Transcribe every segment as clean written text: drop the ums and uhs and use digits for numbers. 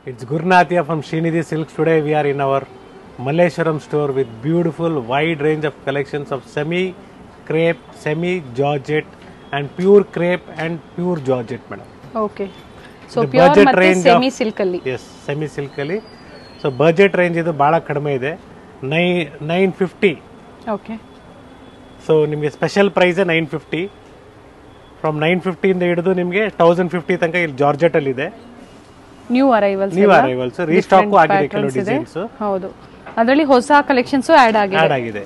It's Gurnathia from Srinidhi Silks. Today we are in our Malleshwaram store with beautiful wide range of collections of semi-crepe, semi-georgette and pure crepe and pure georgette, madam. Okay. So pure matte semi silk alli. Yes, semi silk alli. So budget range idu bala kadame ide. 950. Okay. So nimge special price 950. From 950 ಇಂದ ಹಿಡಿದು ನಿಮಗೆ 1050 ತನಕ ಇಲ್ಲಿ georgette ಅಲ್ಲಿ ಇದೆ. New arrivals restock ಆಗಿದೆ ಕೆಲವು designs. ಹೌದು, ಅದರಲ್ಲಿ ಹೊಸ ಕಲೆಕ್ಷನ್ಸ್ ಆಡ್ ಆಗಿದೆ.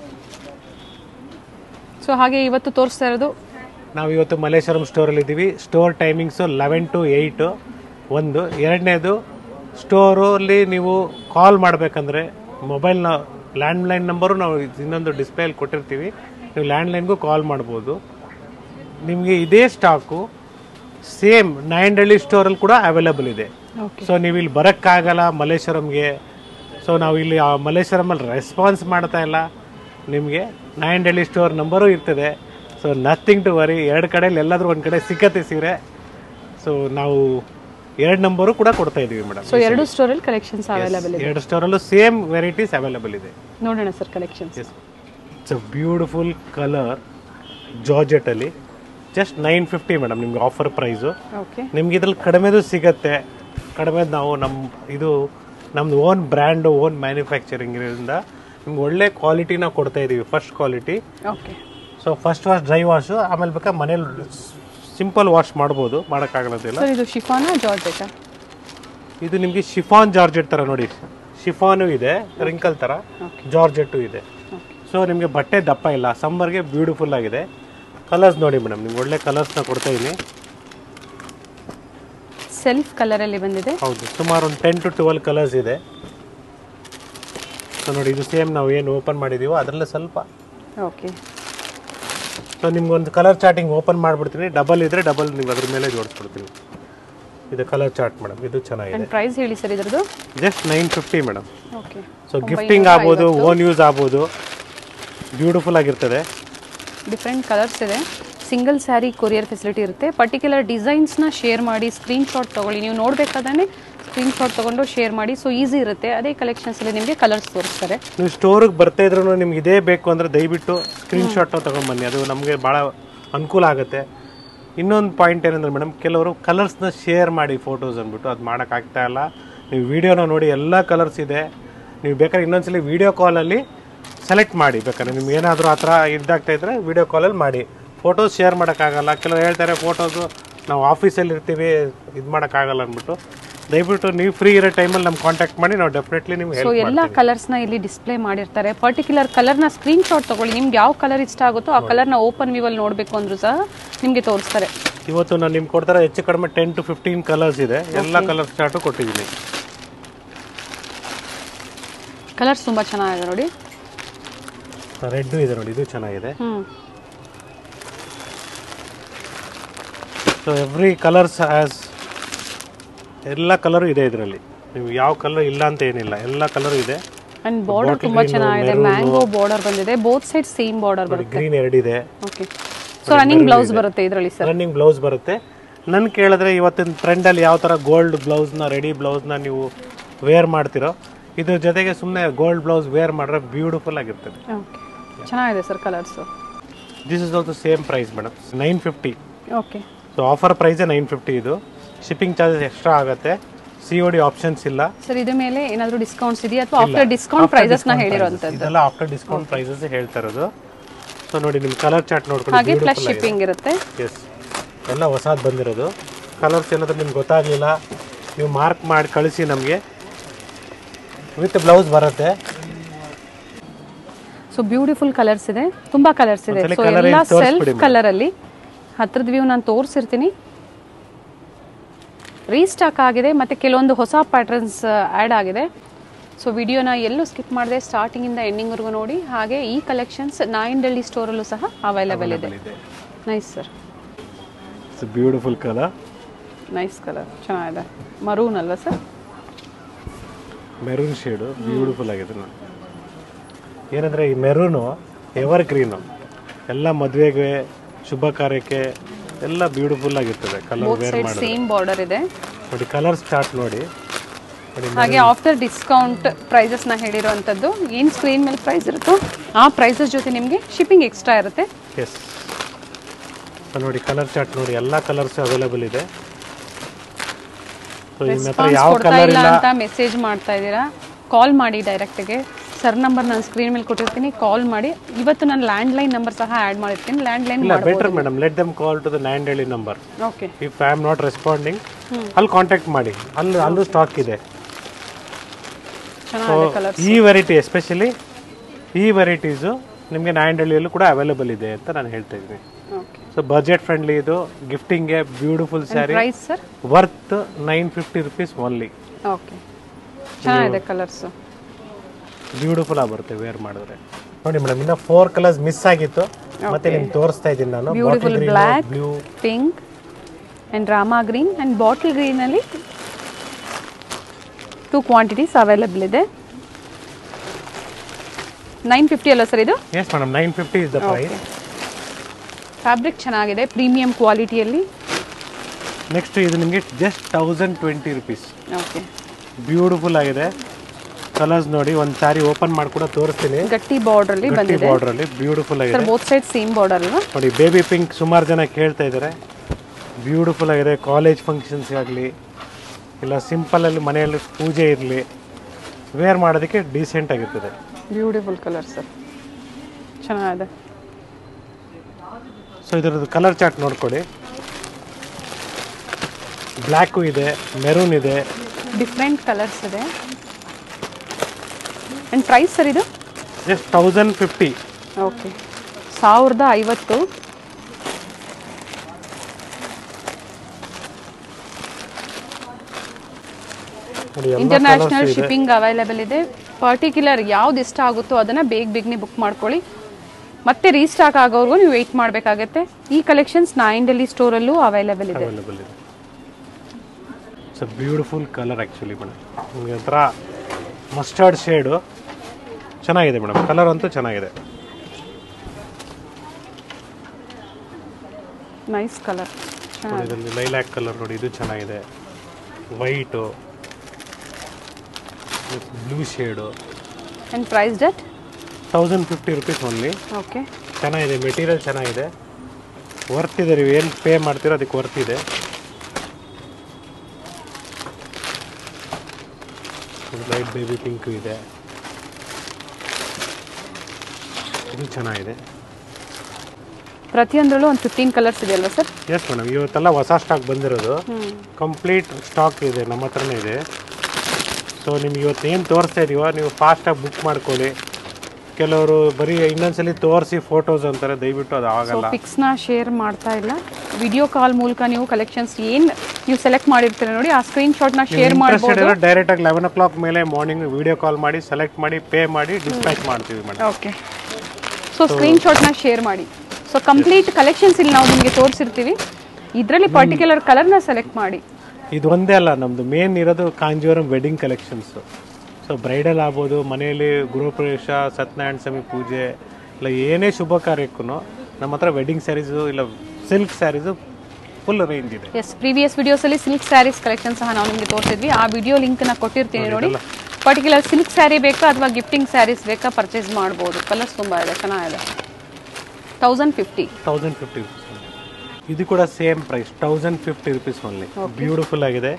ಸೊ ಹಾಗೆ ಇವತ್ತು ತೋರಿಸ್ತಾ ಇರೋದು ನಾವು ಇವತ್ತು ಮಲ್ಲೇಶ್ವರಂ ಸ್ಟೋರ್ ಅಲ್ಲಿ ಇದ್ದೀವಿ. Store timings 11 to 8. ಒಂದು ಎರಡನೇದು ಸ್ಟೋರ್ ಅಲ್ಲಿ ನೀವು ಕಾಲ್ ಮಾಡಬೇಕಂದ್ರೆ ಮೊಬೈಲ್ ಲ್ಯಾಂಡ್ಲೈನ್ ನಂಬರು ನಾವು ಇನ್ನೊಂದು ಡಿಸ್ಪ್ಲೇ ಅಲ್ಲಿ ಕೊಟ್ಟಿರ್ತೀವಿ. ನೀವು ಲ್ಯಾಂಡ್ಲೈನ್ಗೂ ಕಾಲ್ ಮಾಡ್ಬೋದು. ನಿಮಗೆ ಇದೇ ಸ್ಟಾಕು ಸೇಮ್ ನಾಯಂಡಹಳ್ಳಿ ಸ್ಟೋರಲ್ಲಿ ಕೂಡ ಅವೈಲೇಬಲ್ ಇದೆ. ಸೊ ನೀವು ಇಲ್ಲಿ ಬರೋಕ್ಕಾಗಲ್ಲ ಮಲ್ಲೇಶ್ವರಂಗೆ. ಸೊ ನಾವು ಇಲ್ಲಿ ಮಲ್ಲೇಶ್ವರಮಲ್ಲಿ ರೆಸ್ಪಾನ್ಸ್ ಮಾಡ್ತಾ ಇಲ್ಲ. ನಿಮಗೆ ನಾಯಂಡಹಳ್ಳಿ ಸ್ಟೋರ್ ನಂಬರು ಇರ್ತದೆ. So nothing to worry. ಎರಡು ಕಡೆಯಲ್ಲಿ ಎಲ್ಲಾದರೂ ಒಂದು ಕಡೆ ಸಿಕ್ಕತ್ತೆ ಸೀರೆ. ಸೊ ನಾವು 2 ನಂಬರು ಕೂಡ ಕೊಡ್ತಾ ಇದೀವಿ ಮೇಡಮ್. ಸೊ ಎರಡು ಸ್ಟೋರಲ್ಲಿ ಕಲೆಕ್ಷನ್ಸ್ ಅವೈಲೇಬಲ್ ಇದೆ. ಎರಡು ಸ್ಟೋರಲ್ಲೂ ಸೇಮ್ ವೆರೈಟೀಸ್ ಅವೈಲೇಬಲ್ ಇದೆ. ನೋಡೋಣ sir collections. It's a beautiful colour georgette ಅಲ್ಲಿ ಜಸ್ಟ್ 950 ಮೇಡಮ್ ನಿಮ್ಗೆ ಆಫರ್ ಪ್ರೈಸು. ನಿಮ್ಗೆ ಇದ್ರಲ್ಲಿ ಕಡಿಮೆದು ಸಿಗತ್ತೆ. ಕಡಿಮೆದು ನಾವು ನಮ್ದು ಓನ್ ಬ್ರ್ಯಾಂಡ್ ಓನ್ ಮ್ಯಾನುಫ್ಯಾಕ್ಚರಿಂಗ್ ಇರೋದ್ರಿಂದ ನಿಮ್ಗೆ ಒಳ್ಳೆ ಕ್ವಾಲಿಟಿನ ಕೊಡ್ತಾ ಇದೀವಿ. First quality. So first wash dry wash, ಆಮೇಲೆ ಬೇಕಾ ಮನೇಲಿ ಸಿಂಪಲ್ ವಾಶ್ ಮಾಡ್ಬೋದು, ಮಾಡೋಕ್ಕಾಗಲ್ಲದಿಲ್ಲ. ಇದು ಶಿಫಾನ್ ಜಾರ್ಜೆಟ್. ಇದು ನಿಮಗೆ ಶಿಫಾನ್ ಜಾರ್ಜೆಟ್ ಥರ ನೋಡಿ. ಶಿಫಾನು ಇದೆ, ರಿಂಕಲ್ ಥರ ಜಾರ್ಜೆಟ್ಟು ಇದೆ. ಸೊ ನಿಮಗೆ ಬಟ್ಟೆ ದಪ್ಪ ಇಲ್ಲ. ಸಮ್ಮರ್ಗೆ ಬ್ಯೂಟಿಫುಲ್ ಆಗಿದೆ. ಕಲರ್ಸ್ ನೋಡಿ ಮೇಡಮ್, ನಿಮ್ಗೆ ಒಳ್ಳೆ ಕಲರ್ಸ್ನ ಕೊಡ್ತಾ ಇದೀನಿ. ಸೆಲ್ಫ್ ಕಲರ್ ಅಲ್ಲಿ ಬಂದಿದೆ. ಹೌದು, ಸುಮಾರು ಒಂದು 10 to 12 ಕಲರ್ಸ್ ಇದೆ. ಸೊ ನೋಡಿ, ಇದು ಸೇಮ್ ನಾವು ಏನು ಓಪನ್ ಮಾಡಿದೀವೋ ಅದರಲ್ಲೇ ಸ್ವಲ್ಪ. ಓಕೆ. ಸೊ ನಿಮ್ಗೆ ಒಂದು ಕಲರ್ ಚಾರ್ಟಿಂಗ್ ಓಪನ್ ಮಾಡಿಬಿಡ್ತೀನಿ. ಡಬಲ್ ಇದ್ರೆ ಡಬಲ್ ನೀವು ಅದ್ರ ಮೇಲೆ ಜೋಡಿಸ್ಬಿಡ್ತೀನಿ. ಇದು ಕಲರ್ ಚಾರ್ಟ್ ಮೇಡಮ್, ಇದು ಚೆನ್ನಾಗಿದೆ. ಪ್ರೈಸ್ ಹೇಳಿ ಸರ್ ಇದರದ್ದು? Just 950 madam. Okay. So gifting ಆಗ್ಬೋದು, ಓನ್ ಯೂಸ್ ಆಗ್ಬೋದು, ಬ್ಯೂಟಿಫುಲ್ ಆಗಿರ್ತದೆ. ಡಿಫ್ರೆಂಟ್ ಕಲರ್ಸ್ ಇದೆ. ಸಿಂಗಲ್ ಸ್ಯಾರಿ ಕೊರಿಯರ್ ಫೆಸಿಲಿಟಿ ಇರುತ್ತೆ. ಪರ್ಟಿಕ್ಯುಲರ್ ಡಿಸೈನ್ಸ್ನ ಶೇರ್ ಮಾಡಿ ಸ್ಕ್ರೀನ್ಶಾಟ್ ತೊಗೊಳ್ಳಿ. ನೀವು ನೋಡಬೇಕಾದ್ರೆ ಸ್ಕ್ರೀನ್ಶಾಟ್ ತೊಗೊಂಡು ಶೇರ್ ಮಾಡಿ. ಸೊ ಈಸಿ ಇರುತ್ತೆ. ಅದೇ ಕಲೆಕ್ಷನ್ಸಲ್ಲಿ ನಿಮಗೆ ಕಲರ್ಸ್ ತೋರಿಸ್ತಾರೆ. ನೀವು ಸ್ಟೋರಿಗೆ ಬರ್ತಾ ಇದ್ರೂ ನಿಮ್ಗೆ ಇದೇ ಬೇಕು ಅಂದರೆ ದಯವಿಟ್ಟು ಸ್ಕ್ರೀನ್ಶಾಟ್ನ ತೊಗೊಂಡ್ಬನ್ನಿ. ಅದು ನಮಗೆ ಭಾಳ ಅನುಕೂಲ ಆಗುತ್ತೆ. ಇನ್ನೊಂದು ಪಾಯಿಂಟ್ ಏನಂದ್ರೆ ಮೇಡಮ್, ಕೆಲವರು ಕಲರ್ಸ್ನ ಶೇರ್ ಮಾಡಿ ಫೋಟೋಸ್ ಅಂದ್ಬಿಟ್ಟು ಅದು ಮಾಡೋಕ್ಕಾಗ್ತಾ ಇಲ್ಲ. ನೀವು ವಿಡಿಯೋನ ನೋಡಿ ಎಲ್ಲ ಕಲರ್ಸ್ ಇದೆ. ನೀವು ಬೇಕಾದ್ರೆ ಇನ್ನೊಂದ್ಸಲಿ ವಿಡಿಯೋ ಕಾಲಲ್ಲಿ ಸೆಲೆಕ್ಟ್ ಮಾಡಿ. ಬೇಕಾದ್ರೆ ನಿಮ್ಗೆ ಏನಾದರೂ ಆ ಥರ ಇದಾಗ್ತಾ ಇದ್ದರೆ ವಿಡಿಯೋ ಕಾಲಲ್ಲಿ ಮಾಡಿ. ಫೋಟೋಸ್ ಶೇರ್ ಮಾಡೋಕ್ಕಾಗಲ್ಲ. ಕೆಲವರು ಹೇಳ್ತಾರೆ ಫೋಟೋಸು ನಾವು ಆಫೀಸಲ್ಲಿ ಇರ್ತೀವಿ, ಇದು ಮಾಡೋಕ್ಕಾಗಲ್ಲ ಅಂದ್ಬಿಟ್ಟು. ದಯವಿಟ್ಟು ನೀವು ಫ್ರೀ ಇರೋ ಟೈಮಲ್ಲಿ ನಮ್ಗೆ ಕಾಂಟ್ಯಾಕ್ಟ್ ಮಾಡಿ, ನಾವು ಡೆಫಿನೆಟ್ಲಿ ನಿಮ್ಗೆ ಹೆಲ್ಪ್ ಮಾಡ್ತೀವಿ. ಎಲ್ಲ ಕಲರ್ಸ್ನ ಇಲ್ಲಿ ಡಿಸ್ಪ್ಲೇ ಮಾಡಿರ್ತಾರೆ. ಪರ್ಟಿಕ್ಯುಲರ್ ಕಲರ್ನ ಸ್ಕ್ರೀನ್ಶಾಟ್ ತೊಗೊಳ್ಳಿ. ನಿಮ್ಗೆ ಯಾವ ಕಲರ್ ಇಷ್ಟ ಆಗುತ್ತೋ ಆ ಕಲರ್ನ ಓಪನ್ ವ್ಯೂವಲ್ಲಿ ನೋಡಬೇಕು ಅಂದರೂ ಸಹ ನಿಮಗೆ ತೋರಿಸ್ತಾರೆ. ಇವತ್ತು ನಾನು ನಿಮ್ಗೆ ಕೊಡ್ತಾರೆ ಹೆಚ್ಚು ಕಡಿಮೆ 10 to 15 ಕಲರ್ಸ್ ಇದೆ. ಎಲ್ಲ ಕಲರ್ ಚಾರ್ಟು ಕೊಟ್ಟಿದ್ದೀನಿ. ಕಲರ್ಸ್ ತುಂಬ ಚೆನ್ನಾಗಿದೆ ನೋಡಿ. ರೆಡ್ ಇದೆ ನೋಡಿ, ಇದು ಚೆನ್ನಾಗಿದೆ. ಸೊ ಎವ್ರಿ ಕಲರ್ಸ್ ಹ್ಯಾಸ್, ಎಲ್ಲ ಕಲರು ಇದೆ ಇದರಲ್ಲಿ. ನೀವು ಯಾವ ಕಲರ್ ಇಲ್ಲ ಅಂತ ಏನಿಲ್ಲ, ಎಲ್ಲ ಕಲರು ಇದೆ. ಅಂಡ್ ಬಾರ್ಡರ್ ತುಂಬಾ ಚೆನ್ನಾಗಿದೆ. ಮ್ಯಾಂಗೋ ಬಾರ್ಡರ್ ಬಂದಿದೆ. ಬೋತ್ ಸೈಡ್ ಸೇಮ್ ಬಾರ್ಡರ್ ಬರುತ್ತೆ. ಗ್ರೀನ್ ಎರಡಿದೆ. ಓಕೆ. ಸೊ ರನ್ನಿಂಗ್ ಬ್ಲೌಸ್ ಬರುತ್ತೆ ಇದರಲ್ಲಿ ಸರ್. ರನ್ನಿಂಗ್ ಬ್ಲೌಸ್ ಬರುತ್ತೆ. ನನ್ನ ಕೇಳಿದ್ರೆ ಇವತ್ತಿನ ಟ್ರೆಂಡಲ್ಲಿ ಯಾವ ಥರ ಗೋಲ್ಡ್ ಬ್ಲೌಸ್ನ, ರೆಡಿ ಬ್ಲೌಸ್ನ ನೀವು ವೇರ್ ಮಾಡ್ತಿರೋ, ಇದ್ರ ಜೊತೆಗೆ ಸುಮ್ಮನೆ ಗೋಲ್ಡ್ ಬ್ಲೌಸ್ ವೇರ್ ಮಾಡಿದ್ರೆ ಬ್ಯೂಟಿಫುಲ್ ಆಗಿರ್ತದೆ. ಓಕೆ, ಚೆನ್ನಾಗಿದೆ sir colours. This is also same price madam, 950. Okay. So offer ಪ್ರೈಸೇ 950. ಇದು ಶಿಪ್ಪಿಂಗ್ ಚಾರ್ಜಸ್ ಎಕ್ಸ್ಟ್ರಾ ಆಗುತ್ತೆ. COD ಆಪ್ಷನ್ಸ್ ಇಲ್ಲ ಸರ್. ಇದ್ರ ಮೇಲೆ ಏನಾದರೂ ಡಿಸ್ಕೌಂಟ್ಸ್ ಇದೆಯಾ ಅಥವಾ ಆಫ್ಟರ್ ಡಿಸ್ಕೌಂಟ್ ಪ್ರೈಸಸ್ನ ಹೇಳಿರೋಂಥದ್ದು? ಇದೆಲ್ಲ ಆಫ್ಟರ್ ಡಿಸ್ಕೌಂಟ್ ಪ್ರೈಸಸ್ ಹೇಳ್ತಾ ಇರೋದು. ಸೊ ನೋಡಿ, ನಿಮ್ಮ ಕಲರ್ ಚಾರ್ಟ್ ನೋಡ್ಕೊಂಡು ಹಾಗೆ ಪ್ಲಸ್ ಶಿಪ್ಪಿಂಗ್ ಇರುತ್ತೆ. ಎಸ್, ಎಲ್ಲ ಹೊಸದು ಬಂದಿರೋದು. ಕಲರ್ಸ್ ಏನಾದರೂ ನಿಮ್ಗೆ ಗೊತ್ತಾಗಲಿಲ್ಲ, ನೀವು ಮಾರ್ಕ್ ಮಾಡಿ ಕಳಿಸಿ ನಮಗೆ. ವಿತ್ ಬ್ಲೌಸ್ ಬರುತ್ತೆ. ಸೊ ಬ್ಯೂಟಿಫುಲ್ ಕಲರ್ಸ್ ಇದೆ, ತುಂಬಾ ಕಲರ್ಸ್ ಇದೆ. ಸೊ ಎಲ್ಲ ಸೆಲ್ಫ್ ಕಲರ್ ಅಲ್ಲಿ ಹತ್ರದ ವ್ಯೂ ನಾನು ತೋರಿಸಿರ್ತೀನಿ. ರೀಸ್ಟಾಕ್ ಆಗಿದೆ ಮತ್ತು ಕೆಲವೊಂದು ಹೊಸ ಪ್ಯಾಟರ್ನ್ಸ್ ಆ್ಯಡ್ ಆಗಿದೆ. ಸೊ ವಿಡಿಯೋನ ಎಲ್ಲೂ ಸ್ಕಿಪ್ ಮಾಡಿದೆ, ಸ್ಟಾರ್ಟಿಂಗಿಂದ ಎಂಡಿಂಗ್ವರೆಗೂ ನೋಡಿ. ಹಾಗೆ ಈ ಕಲೆಕ್ಷನ್ಸ್ ನಾಯಂಡಹಳ್ಳಿ ಸ್ಟೋರಲ್ಲೂ ಸಹ ಅವೈಲೇಬಲ್ ಇದೆ. Nice sir. It's beautiful colour. Nice colour, ಚೆನ್ನಾಗಿದೆ. ಮರೂನ್ ಅಲ್ವಾ ಸರ್? ಮೆರೂನ್ ಶೇಡು ಬ್ಯೂಟಿಫುಲ್ ಆಗಿದೆ ನೋಡಿ. ಏನಂದರೆ ಈ ಮೆರೂನು ಎವರ್ ಗ್ರೀನು, ಎಲ್ಲ ಮದುವೆಗೆ, ಶುಭ ಕಾರ್ಯಕ್ಕೆ ಎಲ್ಲ ಬ್ಯೂಟಿಫುಲ್ ಆಗಿರ್ತದೆ. ಕಲರ್ ವೇರ್ ಮಾಡಿ ಸೇಮ್ ಬಾರ್ಡರ್ ಇದೆ ನೋಡಿ. ಕಲರ್ ಸ್ಟಾರ್ಟ್ ನೋಡಿ, ಹಾಗೆ ಆಫ್ಟರ್ ಡಿಸ್ಕೌಂಟ್ ಪ್ರೈಸಸ್ನ ಹೇಳಿರುವಂಥದ್ದು ಏನು ಸ್ಕ್ರೀನ್ ಮೇಲೆ ಪ್ರೈಸ್ ಇರುತ್ತೋ ಆ ಪ್ರೈಸಸ್ ಜೊತೆ ನಿಮಗೆ ಶಿಪ್ಪಿಂಗ್ ಎಕ್ಸ್ಟ್ರಾ ಇರುತ್ತೆ. ಎಸ್ ನೋಡಿ ಕಲರ್ ಚಾರ್ಟ್ ನೋಡಿ ಎಲ್ಲ ಕಲರ್ಸ್ ಅವೈಲೇಬಲ್ ಇದೆ. ರೆಸ್ಪಾನ್ಸ್ ಕೊಡ್ತಾ ಇಲ್ಲ ಅಂತ ಮೆಸೇಜ್ ಮಾಡ್ತಾ ಇದ್ದೀರಾ, ಕಾಲ್ ಮಾಡಿ ಡೈರೆಕ್ಟ್ಗೆ. ಸರ್ ನಂಬರ್ ನಾನು ಸ್ಕ್ರೀನ್ ಮೇಲೆ ಕೊಟ್ಟಿರ್ತೀನಿ, ಕಾಲ್ ಮಾಡಿ. ಇವತ್ತು ನಾನು ಲ್ಯಾಂಡ್ಲೈನ್ ನಂಬರ್ ಸಹ ಆ್ಯಡ್ ಮಾಡಿರ್ತೀನಿ. Landline better madam, let them call to the land number. Okay, if I am not responding ಅಲ್ಲಿ ಕಾಂಟ್ಯಾಕ್ಟ್ ಮಾಡಿ, ಅಲ್ಲೂ ಸ್ಟಾಕ್ ಇದೆ. ಈ ವೆರೈಟಿ ಎಸ್ಪೆಷಲಿ ಈ ವೆರೈಟೀಸು ನಿಮಗೆ ನಾಯಂಡಹಳ್ಳಿಯಲ್ಲೂ ಕೂಡ ಅವೈಲೇಬಲ್ ಇದೆ ಅಂತ ನಾನು ಹೇಳ್ತಾ ಇದ್ದೀನಿ. ಸೊ ಬಜೆಟ್ ಫ್ರೆಂಡ್ಲಿ, ಇದು ಗಿಫ್ಟಿಂಗ್ಗೆ beautiful sari, worth 950 rupees only. Okay, ಚೆನ್ನಾಗಿದೆ ಕಲರ್ಸ್, ಬ್ಯೂಟಿಫುಲ್ ಆಗಿ ಬರುತ್ತೆ ವೇರ್ ಮಾಡಿದ್ರೆ. ನೋಡಿ ಮೇಡಮ್, ಇನ್ನ 4 ಕಲರ್ಸ್ ಮಿಸ್ ಆಗಿತ್ತು, ಮತ್ತೆ ನಿಮ್ಗೆ ತೋರಿಸ್ತಾ ಇದ್ದೀನಿ ನಾನು. Beautiful black, pink and rama green and bottle green ಅಲ್ಲಿ 2 ಕ್ವಾಂಟಿಟೀಸ್ ಅವೈಲೇಬಲ್ ಇದೆ. 950 ಅಲ್ಲ ಸರ್ ಇದು? Yes madam, 950 is the price. Fabric ಚೆನ್ನಾಗಿದೆ, ಪ್ರೀಮಿಯಂ ಕ್ವಾಲಿಟಿಯಲ್ಲಿ. ನೆಕ್ಸ್ಟ್ ಇದು ನಿಮಗೆ ಜಸ್ಟ್ 1020 rupees. ಓಕೆ, ಬ್ಯೂಟಿಫುಲ್ ಆಗಿದೆ. ಕಲರ್ಸ್ ನೋಡಿ, ಒಂದು ಸಾರಿ ಓಪನ್ ಮಾಡಿ ಕೂಡ ತೋರಿಸ್ತೀನಿ. ಗಟ್ಟಿ ಬಾರ್ಡರ್ ಅಲ್ಲಿ ಬಂದಿದೆ, ಬಾರ್ಡರ್ ಅಲ್ಲಿ ಬ್ಯೂಟಿಫುಲ್ ಆಗಿದೆ. ಬೋತ್ ಸೈಡ್ ಸೇಮ್ ಬಾರ್ಡರ್ ಅಲ್ವಾ? ನೋಡಿ ಬೇಬಿ ಪಿಂಕ್ ಸುಮಾರು ಜನ ಕೇಳ್ತಾ ಇದ್ದಾರೆ. ಬ್ಯೂಟಿಫುಲ್ ಆಗಿದೆ. ಕಾಲೇಜ್ ಫಂಕ್ಷನ್ಸ್ ಆಗಲಿ ಇಲ್ಲ ಸಿಂಪಲ್ ಅಲ್ಲಿ ಮನೆಯಲ್ಲಿ ಪೂಜೆ ಇರಲಿ, ವೇರ್ ಮಾಡೋದಕ್ಕೆ ಡೀಸೆಂಟ್ ಆಗಿರ್ತದೆ. ಬ್ಯೂಟಿಫುಲ್ ಕಲರ್ ಸರ್, ಚೆನ್ನಾಗಿದೆ. ಸೊ ಇದರದ್ದು ಕಲರ್ ಚಾರ್ಟ್ ನೋಡ್ಕೊಳ್ಳಿ. ಬ್ಲ್ಯಾಕು ಇದೆ, ಮೆರೂನ್ ಇದೆ, ಡಿಫ್ರೆಂಟ್ ಕಲರ್ಸ್ ಇದೆ. ಅಂಡ್ ಪ್ರೈಸ್ ಸರ್ ಇದು? Just 1050. Okay, 1050. International shipping available ಇದೆ. ಪರ್ಟಿಕ್ಯುಲರ್ ಯಾವ್ದು ಇಷ್ಟ ಆಗುತ್ತೋ ಅದನ್ನ ಬೇಗನೆ ಬುಕ್ ಮಾಡ್ಕೊಳ್ಳಿ. ಮತ್ತೆ ರೀಸ್ಟಾಕ್ ಆಗೋವರೆಗೂ ನೀವು ವೆಯ್ಟ್ ಮಾಡಬೇಕಾಗತ್ತೆ. ಈ ಕಲೆಕ್ಷನ್ಸ್ ನಾಯಂಡಹಳ್ಳಿ ಸ್ಟೋರಲ್ಲೂ ಅವೈಲೇಬಲ್ ಇದೆ. It's a beautiful colour actually madam. ನಿಮಗೆ ಒಂಥರ ಮಸ್ಟರ್ಡ್ ಶೇಡು ಚೆನ್ನಾಗಿದೆ ಮೇಡಮ್. ಕಲರ್ ಅಂತೂ ಚೆನ್ನಾಗಿದೆ. Nice colour. ಇದರಲ್ಲಿ ಲೈಲ್ಯಾಕ್ ಕಲರ್ ನೋಡಿ, ಇದು ಚೆನ್ನಾಗಿದೆ. White, blue shade. And price that 1050 rupees only. Okay, ಚೆನ್ನಾಗಿದೆ, ಮೆಟೀರಿಯಲ್ ಚೆನ್ನಾಗಿದೆ, ವರ್ತ್ ಇದೆ. ನೀವು ಏನು ಪೇ ಮಾಡ್ತೀರೋ ಅದಕ್ಕೆ ವರ್ತ್ ಇದೆ. ಲೈಟ್ ಬೇಬಿ ಪಿಂಕು ಇದೆ, ಇದು ಚೆನ್ನಾಗಿದೆ. ಪ್ರತಿಯೊಂದರಲ್ಲೂ ಒಂದು 15 ಕಲರ್ಸ್ ಇದೆ ಅಲ್ವಾ ಸರ್? ಎಸ್ ಮೇಡಮ್, ಇವತ್ತೆಲ್ಲ ಹೊಸ ಸ್ಟಾಕ್ ಬಂದಿರೋದು, ಕಂಪ್ಲೀಟ್ ಸ್ಟಾಕ್ ಇದೆ, ನಮ್ಮ ಹತ್ರನೇ ಇದೆ. ಸೊ ನಿಮ್ಗೆ ಇವತ್ತು ಏನು ತೋರಿಸ್ತಾ ಇದೀವೋ ನೀವು ಫಾಸ್ಟಾಗಿ ಬುಕ್ ಮಾಡ್ಕೊಳ್ಳಿ. ಕೆಲವರು ಬರೀ ಇನ್ನೊಂದ್ಸಲಿ ತೋರಿಸಿ ಫೋಟೋಸ್ ಅಂತಾರೆ, ದಯವಿಟ್ಟು ಅದು ಆಗಲ್ಲ. ಪಿಕ್ಸ್ನ ಶೇರ್ ಮಾಡ್ತಾ ಇಲ್ಲ, ವಿಡಿಯೋ ಕಾಲ್ ಮೂಲಕ ನೀವು ಕಲೆಕ್ಷನ್ಸ್ ಏನು ನೀವು ಸೆಲೆಕ್ಟ್ ಮಾಡಿರ್ತೀರ ನೋಡಿ ಆ ಸ್ಕ್ರೀನ್ ಶಾಟ್ನ ಶೇರ್ ಮಾಡ್ಬೋದು. ಡೈರೆಕ್ಟಾಗಿ 11 o'clock ಮೇಲೆ ಮಾರ್ನಿಂಗ್ ವಿಡಿಯೋ ಕಾಲ್ ಮಾಡಿ ಸೆಲೆಕ್ಟ್ ಮಾಡಿ ಪೇ ಮಾಡಿ ಡಿಸ್ಪ್ಯಾಚ್ ಮಾಡ್ತೀವಿ ಮೇಡಮ್. ಓಕೆ, ಸೊ ಸ್ಕ್ರೀನ್ ಶಾಟ್ನ ಶೇರ್ ಮಾಡಿ. ಸೊ ಕಂಪ್ಲೀಟ್ ಕಲೆಕ್ಷನ್ಸ್ ಇಲ್ಲಿ ನಾವು ನಿಮಗೆ ತೋರಿಸಿರ್ತೀವಿ, ಇದರಲ್ಲಿ ಪರ್ಟಿಕ್ಯುಲರ್ ಕಲರ್ನ ಸೆಲೆಕ್ಟ್ ಮಾಡಿ. ಇದು ಒಂದೇ ಅಲ್ಲ, ನಮ್ಮದು ಮೇನ್ ಇರೋದು Kanjeevaram wedding collections. So bridal ಆಗ್ಬೋದು, ಮನೆಯಲ್ಲಿ ಗೃಹಪ್ರವೇಶ, ಸತ್ಯನಾರಾಯಣ ಸ್ವಾಮಿ ಪೂಜೆ ಇಲ್ಲ ಏನೇ ಶುಭ ಕಾರ್ಯಕ್ಕೂ ನಮ್ಮ ಹತ್ರ ವೆಡ್ಡಿಂಗ್ ಸ್ಯಾರೀಸು ಇಲ್ಲ ಸಿಲ್ಕ್ ಸ್ಯಾರೀಸು ಫುಲ್ ರೇಂಜ್ ಇದೆ. ಎಸ್, ಪ್ರೀವಿಯಸ್ ವಿಡಿಯೋಸಲ್ಲಿ ಸಿಲ್ಕ್ ಸ್ಯಾರೀಸ್ ಕಲೆಕ್ಷನ್ ಸಹ ನಾವು ನಿಮಗೆ ತೋರಿಸಿದ್ವಿ. ಆ ವಿಡಿಯೋ ಲಿಂಕ್ನ ಕೊಟ್ಟಿರ್ತೀನಿ ನೋಡಿ. ಪರ್ಟಿಕ್ಯುಲರ್ ಸಿಲ್ಕ್ ಸ್ಯಾರಿ ಬೇಕಾ ಅಥವಾ ಗಿಫ್ಟಿಂಗ್ ಸ್ಯಾರೀಸ್ ಬೇಕಾ ಪರ್ಚೇಸ್ ಮಾಡ್ಬೋದು. ಕಲರ್ಸ್ ತುಂಬ ಇದೆ, ಚೆನ್ನಾಗಿದೆ. 1050 rupees. ಇದು ಕೂಡ same price 1050 rupees only. Beautiful ಆಗಿದೆ.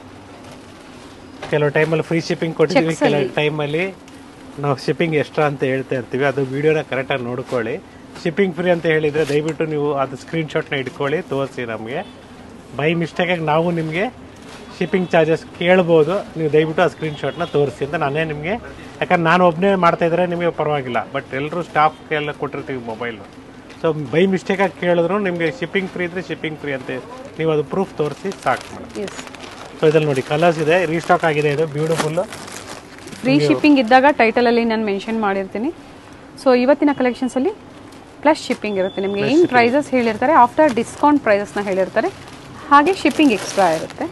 ಕೆಲವು ಟೈಮಲ್ಲಿ ಫ್ರೀ ಶಿಪ್ಪಿಂಗ್ ಕೊಟ್ಟಿದ್ದೀವಿ, ಕೆಲವು ಟೈಮಲ್ಲಿ ನಾವು ಶಿಪ್ಪಿಂಗ್ ಎಕ್ಸ್ಟ್ರಾ ಅಂತ ಹೇಳ್ತಾ ಇರ್ತೀವಿ. ಅದು ವಿಡಿಯೋನ ಕರೆಕ್ಟಾಗಿ ನೋಡ್ಕೊಳ್ಳಿ. ಶಿಪ್ಪಿಂಗ್ ಫ್ರೀ ಅಂತ ಹೇಳಿದರೆ ದಯವಿಟ್ಟು ನೀವು ಅದು ಸ್ಕ್ರೀನ್ಶಾಟ್ನ ಇಟ್ಕೊಳ್ಳಿ, ತೋರಿಸಿ ನಮಗೆ. ಬೈ ಮಿಸ್ಟೇಕಾಗಿ ನಾವು ನಿಮಗೆ ಶಿಪ್ಪಿಂಗ್ ಚಾರ್ಜಸ್ ಕೇಳ್ಬೋದು, ನೀವು ದಯವಿಟ್ಟು ಆ ಸ್ಕ್ರೀನ್ಶಾಟ್ನ ತೋರಿಸಿ ಅಂತ ನಾನೇ ನಿಮಗೆ. ಯಾಕಂದ್ರೆ ನಾನು ಒಬ್ಬನೇ ಮಾಡ್ತಾಯಿದ್ರೆ ನಿಮಗೆ ಪರವಾಗಿಲ್ಲ, ಬಟ್ ಎಲ್ಲರೂ ಸ್ಟಾಫ್ಗೆಲ್ಲ ಕೊಟ್ಟಿರ್ತೀವಿ ಮೊಬೈಲು. ಸೊ ಬೈ ಮಿಸ್ಟೇಕಾಗಿ ಕೇಳಿದ್ರು ನಿಮಗೆ ಶಿಪ್ಪಿಂಗ್ ಫ್ರೀ ಇದ್ದರೆ ಶಿಪ್ಪಿಂಗ್ ಫ್ರೀ ಅಂತ ನೀವು ಅದು ಪ್ರೂಫ್ ತೋರಿಸಿ ಸಾಕು ಮೇಡಮ್. ಸೊ ಇದ್ರಲ್ಲಿ ನೋಡಿ ಕಲರ್ಸ್ ಇದೆ, ರೀಸ್ಟಾಕ್ ಆಗಿದೆ. ಇದು ಬ್ಯೂಟಿಫುಲ್ಲು. ಫ್ರೀ ಶಿಪ್ಪಿಂಗ್ ಇದ್ದಾಗ ಟೈಟಲಲ್ಲಿ ನಾನು ಮೆನ್ಷನ್ ಮಾಡಿರ್ತೀನಿ. ಸೊ ಇವತ್ತಿನ ಕಲೆಕ್ಷನ್ಸಲ್ಲಿ ಪ್ಲಸ್ ಶಿಪ್ಪಿಂಗ್ ಇರುತ್ತೆ. ನಿಮಗೆ ಏನು ಪ್ರೈಸಸ್ ಹೇಳಿರ್ತಾರೆ ಆಫ್ಟರ್ ಡಿಸ್ಕೌಂಟ್ ಪ್ರೈಸಸ್ನ ಹೇಳಿರ್ತಾರೆ, ಹಾಗೆ ಶಿಪ್ಪಿಂಗ್ ಎಕ್ಸ್ಟ್ರಾ ಇರುತ್ತೆ.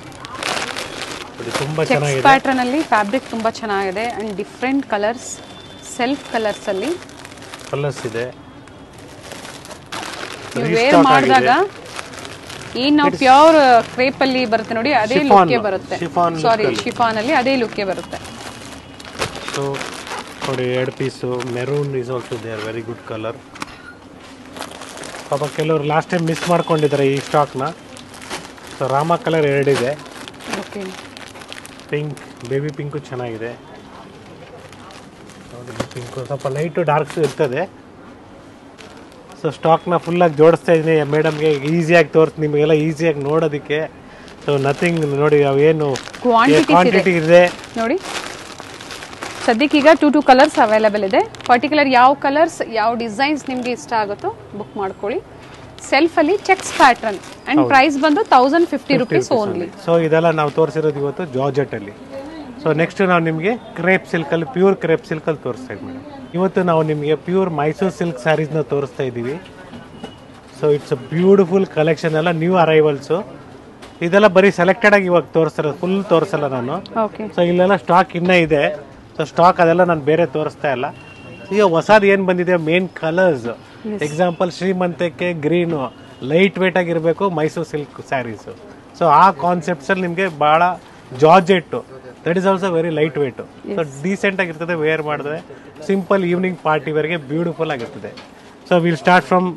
ತುಂಬ ಚೆನ್ನಾಗಿದೆ. ಪ್ಯಾಟ್ರನಲ್ಲಿ ಫ್ಯಾಬ್ರಿಕ್ ತುಂಬ ಚೆನ್ನಾಗಿದೆ ಆ್ಯಂಡ್ ಡಿಫ್ರೆಂಟ್ ಕಲರ್ಸ್, ಸೆಲ್ಫ್ ಕಲರ್ಸಲ್ಲಿ ಕಲರ್ಸ್ ಇದೆ. ನೀವು ವೇರ್ ಮಾಡಿದಾಗ ಏನ್ ನಾವು ಪ್ಯೂರ್ ಕ್ರೇಪ್ ಅಲ್ಲಿ ಬರುತ್ತೆ ನೋಡಿ ಅದೇ ಲುಕ್ಗೆ ಬರುತ್ತೆ. ಸಾರಿ ಶಿಫಾನ್ ಅಲ್ಲಿ ಅದೇ ಲುಕ್ಗೆ ಬರುತ್ತೆ. ಸೊ ನೋಡಿ 2 piece maroon is also there very good colour. ಪಾಪ ಕೆಲವರು ಲಾಸ್ಟ್ ಟೈಮ್ ಮಿಸ್ ಮಾಡ್ಕೊಂಡಿದ್ದಾರೆ ಈ ಸ್ಟಾಕ್ನ. ಸೊ ರಾಮ ಕಲರ್ 2 ಇದೆ. ಓಕೆ ಪಿಂಕ್ ಬೇಬಿ ಪಿಂಕು ಚೆನ್ನಾಗಿದೆ ನೋಡಿ. ಪಿಂಕು ಸ್ವಲ್ಪ ಲೈಟು ಡಾರ್ಕ್ಸು ಇರ್ತದೆ. ಸೊ ಸ್ಟಾಕ್ನ ಫುಲ್ಲಾಗಿ ಜೋಡಿಸ್ತಾ ಇದ್ದೀನಿ ಮೇಡಮ್ಗೆ, ಈಸಿಯಾಗಿ ನಿಮಗೆಲ್ಲ ಈಸಿಯಾಗಿ ನೋಡೋದಕ್ಕೆ. ಸೊ ನಥಿಂಗ್ ನೋಡಿ ಅವೇನು ಕ್ವಾಂಟಿಟಿ ಇದೆ ನೋಡಿ. ಸದ್ಯಕ್ಕೆ ಈಗ 2 ಕಲರ್ಸ್ ಅವೈಲೇಬಲ್ ಇದೆ. ಪರ್ಟಿಕ್ಯುಲರ್ ಯಾವ ಕಲರ್ಸ್ ಯಾವ ಡಿಸೈನ್ಸ್ ನಿಮಗೆ ಇಷ್ಟ ಆಗುತ್ತೋ ಬುಕ್ ಮಾಡ್ಕೊಳ್ಳಿ. ಸೆಲ್ಫ್ ಅಲ್ಲಿ ಚೆಕ್ಸ್ ಪ್ಯಾಟರ್ನ್ ಅಂಡ್ ಪ್ರೈಸ್ ಬಂದು 1050 ರೂಪೀಸ್ ಓನ್ಲಿ. ಸೊ ಇದೆಲ್ಲ ನಾವು ತೋರಿಸಿರೋದು ಇವತ್ತು ಜಾರ್ಜೆಟ್ ಅಲ್ಲಿ. ಸೊ ನೆಕ್ಸ್ಟ್ ನಾವು ನಿಮಗೆ ಕ್ರೇಪ್ ಸಿಲ್ಕ್ ಅಲ್ಲಿ ಪ್ಯೂರ್ ಕ್ರೇಪ್ ಸಿಲ್ಕ್ ಅಲ್ಲಿ ತೋರಿಸ್ತಾ ಇದ್ದೀವಿ ಮೇಡಮ್. ಇವತ್ತು ನಾವು ನಿಮಗೆ ಪ್ಯೂರ್ ಮೈಸೂರು ಸಿಲ್ಕ್ ಸ್ಯಾರೀಸ್ನ ತೋರಿಸ್ತಾ ಇದ್ದೀವಿ. So it's a beautiful collection, ಎಲ್ಲ ನ್ಯೂ ಅರೈವಲ್ಸು. ಇದೆಲ್ಲ ಬರೀ ಸೆಲೆಕ್ಟೆಡ್ ಆಗಿ ಇವಾಗ ತೋರಿಸ್ತಾರೆ, ಫುಲ್ ತೋರಿಸಲ್ಲ ನಾನು. ಸೊ ಇಲ್ಲೆಲ್ಲ ಸ್ಟಾಕ್ ಇನ್ನೂ ಇದೆ. ಸೊ ಸ್ಟಾಕ್ ಅದೆಲ್ಲ ನಾನು ಬೇರೆ ತೋರಿಸ್ತಾ ಇಲ್ಲ. ಈಗ ಹೊಸದು ಏನು ಬಂದಿದೆ ಮೇನ್ ಕಲರ್ಸ್, ಎಕ್ಸಾಂಪಲ್ ಶ್ರೀಮಂತಕ್ಕೆ ಗ್ರೀನು ಲೈಟ್ ವೇಟ್ ಆಗಿರಬೇಕು ಮೈಸೂರು ಸಿಲ್ಕ್ ಸ್ಯಾರೀಸು. ಸೊ ಆ ಕಾನ್ಸೆಪ್ಟ್ಸಲ್ಲಿ ನಿಮಗೆ ಭಾಳ georgette, that is also very light weight. So decent ಆಗಿರ್ತದೆ, ವೇರ್ ಮಾಡಿದ್ರೆ ಸಿಂಪಲ್ ಈವ್ನಿಂಗ್ ಪಾರ್ಟಿವರೆಗೆ ಬ್ಯೂಟಿಫುಲ್ ಆಗಿರ್ತದೆ. So will start from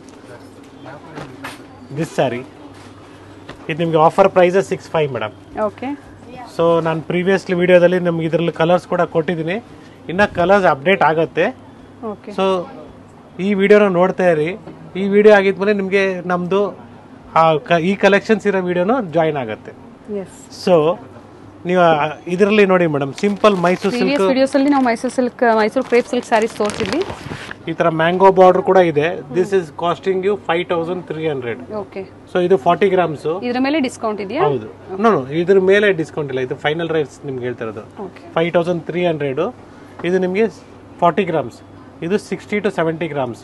this sari. ಇದು ನಿಮಗೆ offer price 65 madam. Okay. So ನಾನು ಪ್ರೀವಿಯಸ್ಲಿ ವಿಡಿಯೋದಲ್ಲಿ ನಮ್ಗೆ ಇದರಲ್ಲಿ ಕಲರ್ಸ್ ಕೂಡ ಕೊಟ್ಟಿದ್ದೀನಿ, ಇನ್ನು ಕಲರ್ಸ್ ಅಪ್ಡೇಟ್ ಆಗುತ್ತೆ. ಸೊ ಈ ವಿಡಿಯೋನ ನೋಡ್ತಾ ಇರಿ. ಈ ವಿಡಿಯೋ ಆಗಿದ್ಮೇಲೆ ನಿಮಗೆ ನಮ್ಮದು ಈ ಕಲೆಕ್ಷನ್ಸ್ ಇರೋ ವಿಡಿಯೋನು ಜಾಯಿನ್ ಆಗುತ್ತೆ. ಸೊ ನೀವು ಇದರಲ್ಲಿ ನೋಡಿ madam, simple Mysuru silk videos ಅಲ್ಲಿ ನಾವು ಮೈಸೂರು ಕ್ರೇಪ್ ಸಿಲ್ಕ್ ಸ್ಯಾರೀಸ್ ತೋರಿಸಿದ್ವಿ. ಈ ತರ ಮ್ಯಾಂಗೋ ಬಾರ್ಡರ್ ಕೂಡ ಇದೆ. This is costing you 5300. Okay. So ಇದು 40 ಗ್ರಾಮ್ಸ್. ಇದರ ಮೇಲೆ ಡಿಸ್ಕೌಂಟ್ ಇದೆಯಾ? ಹೌದು. ನೋ ಇದ್ರ ಮೇಲೆ ಡಿಸ್ಕೌಂಟ್ ಇಲ್ಲ, ಇದು ಫೈನಲ್ ರೈಸ್ ನಿಮ್ಗೆ ಹೇಳ್ತಾ ಇರೋದು. 5300. ಇದು ನಿಮಗೆ 40 ಗ್ರಾಮ್ಸ್. ಇದು 60 to 70 ಗ್ರಾಮ್ಸ್.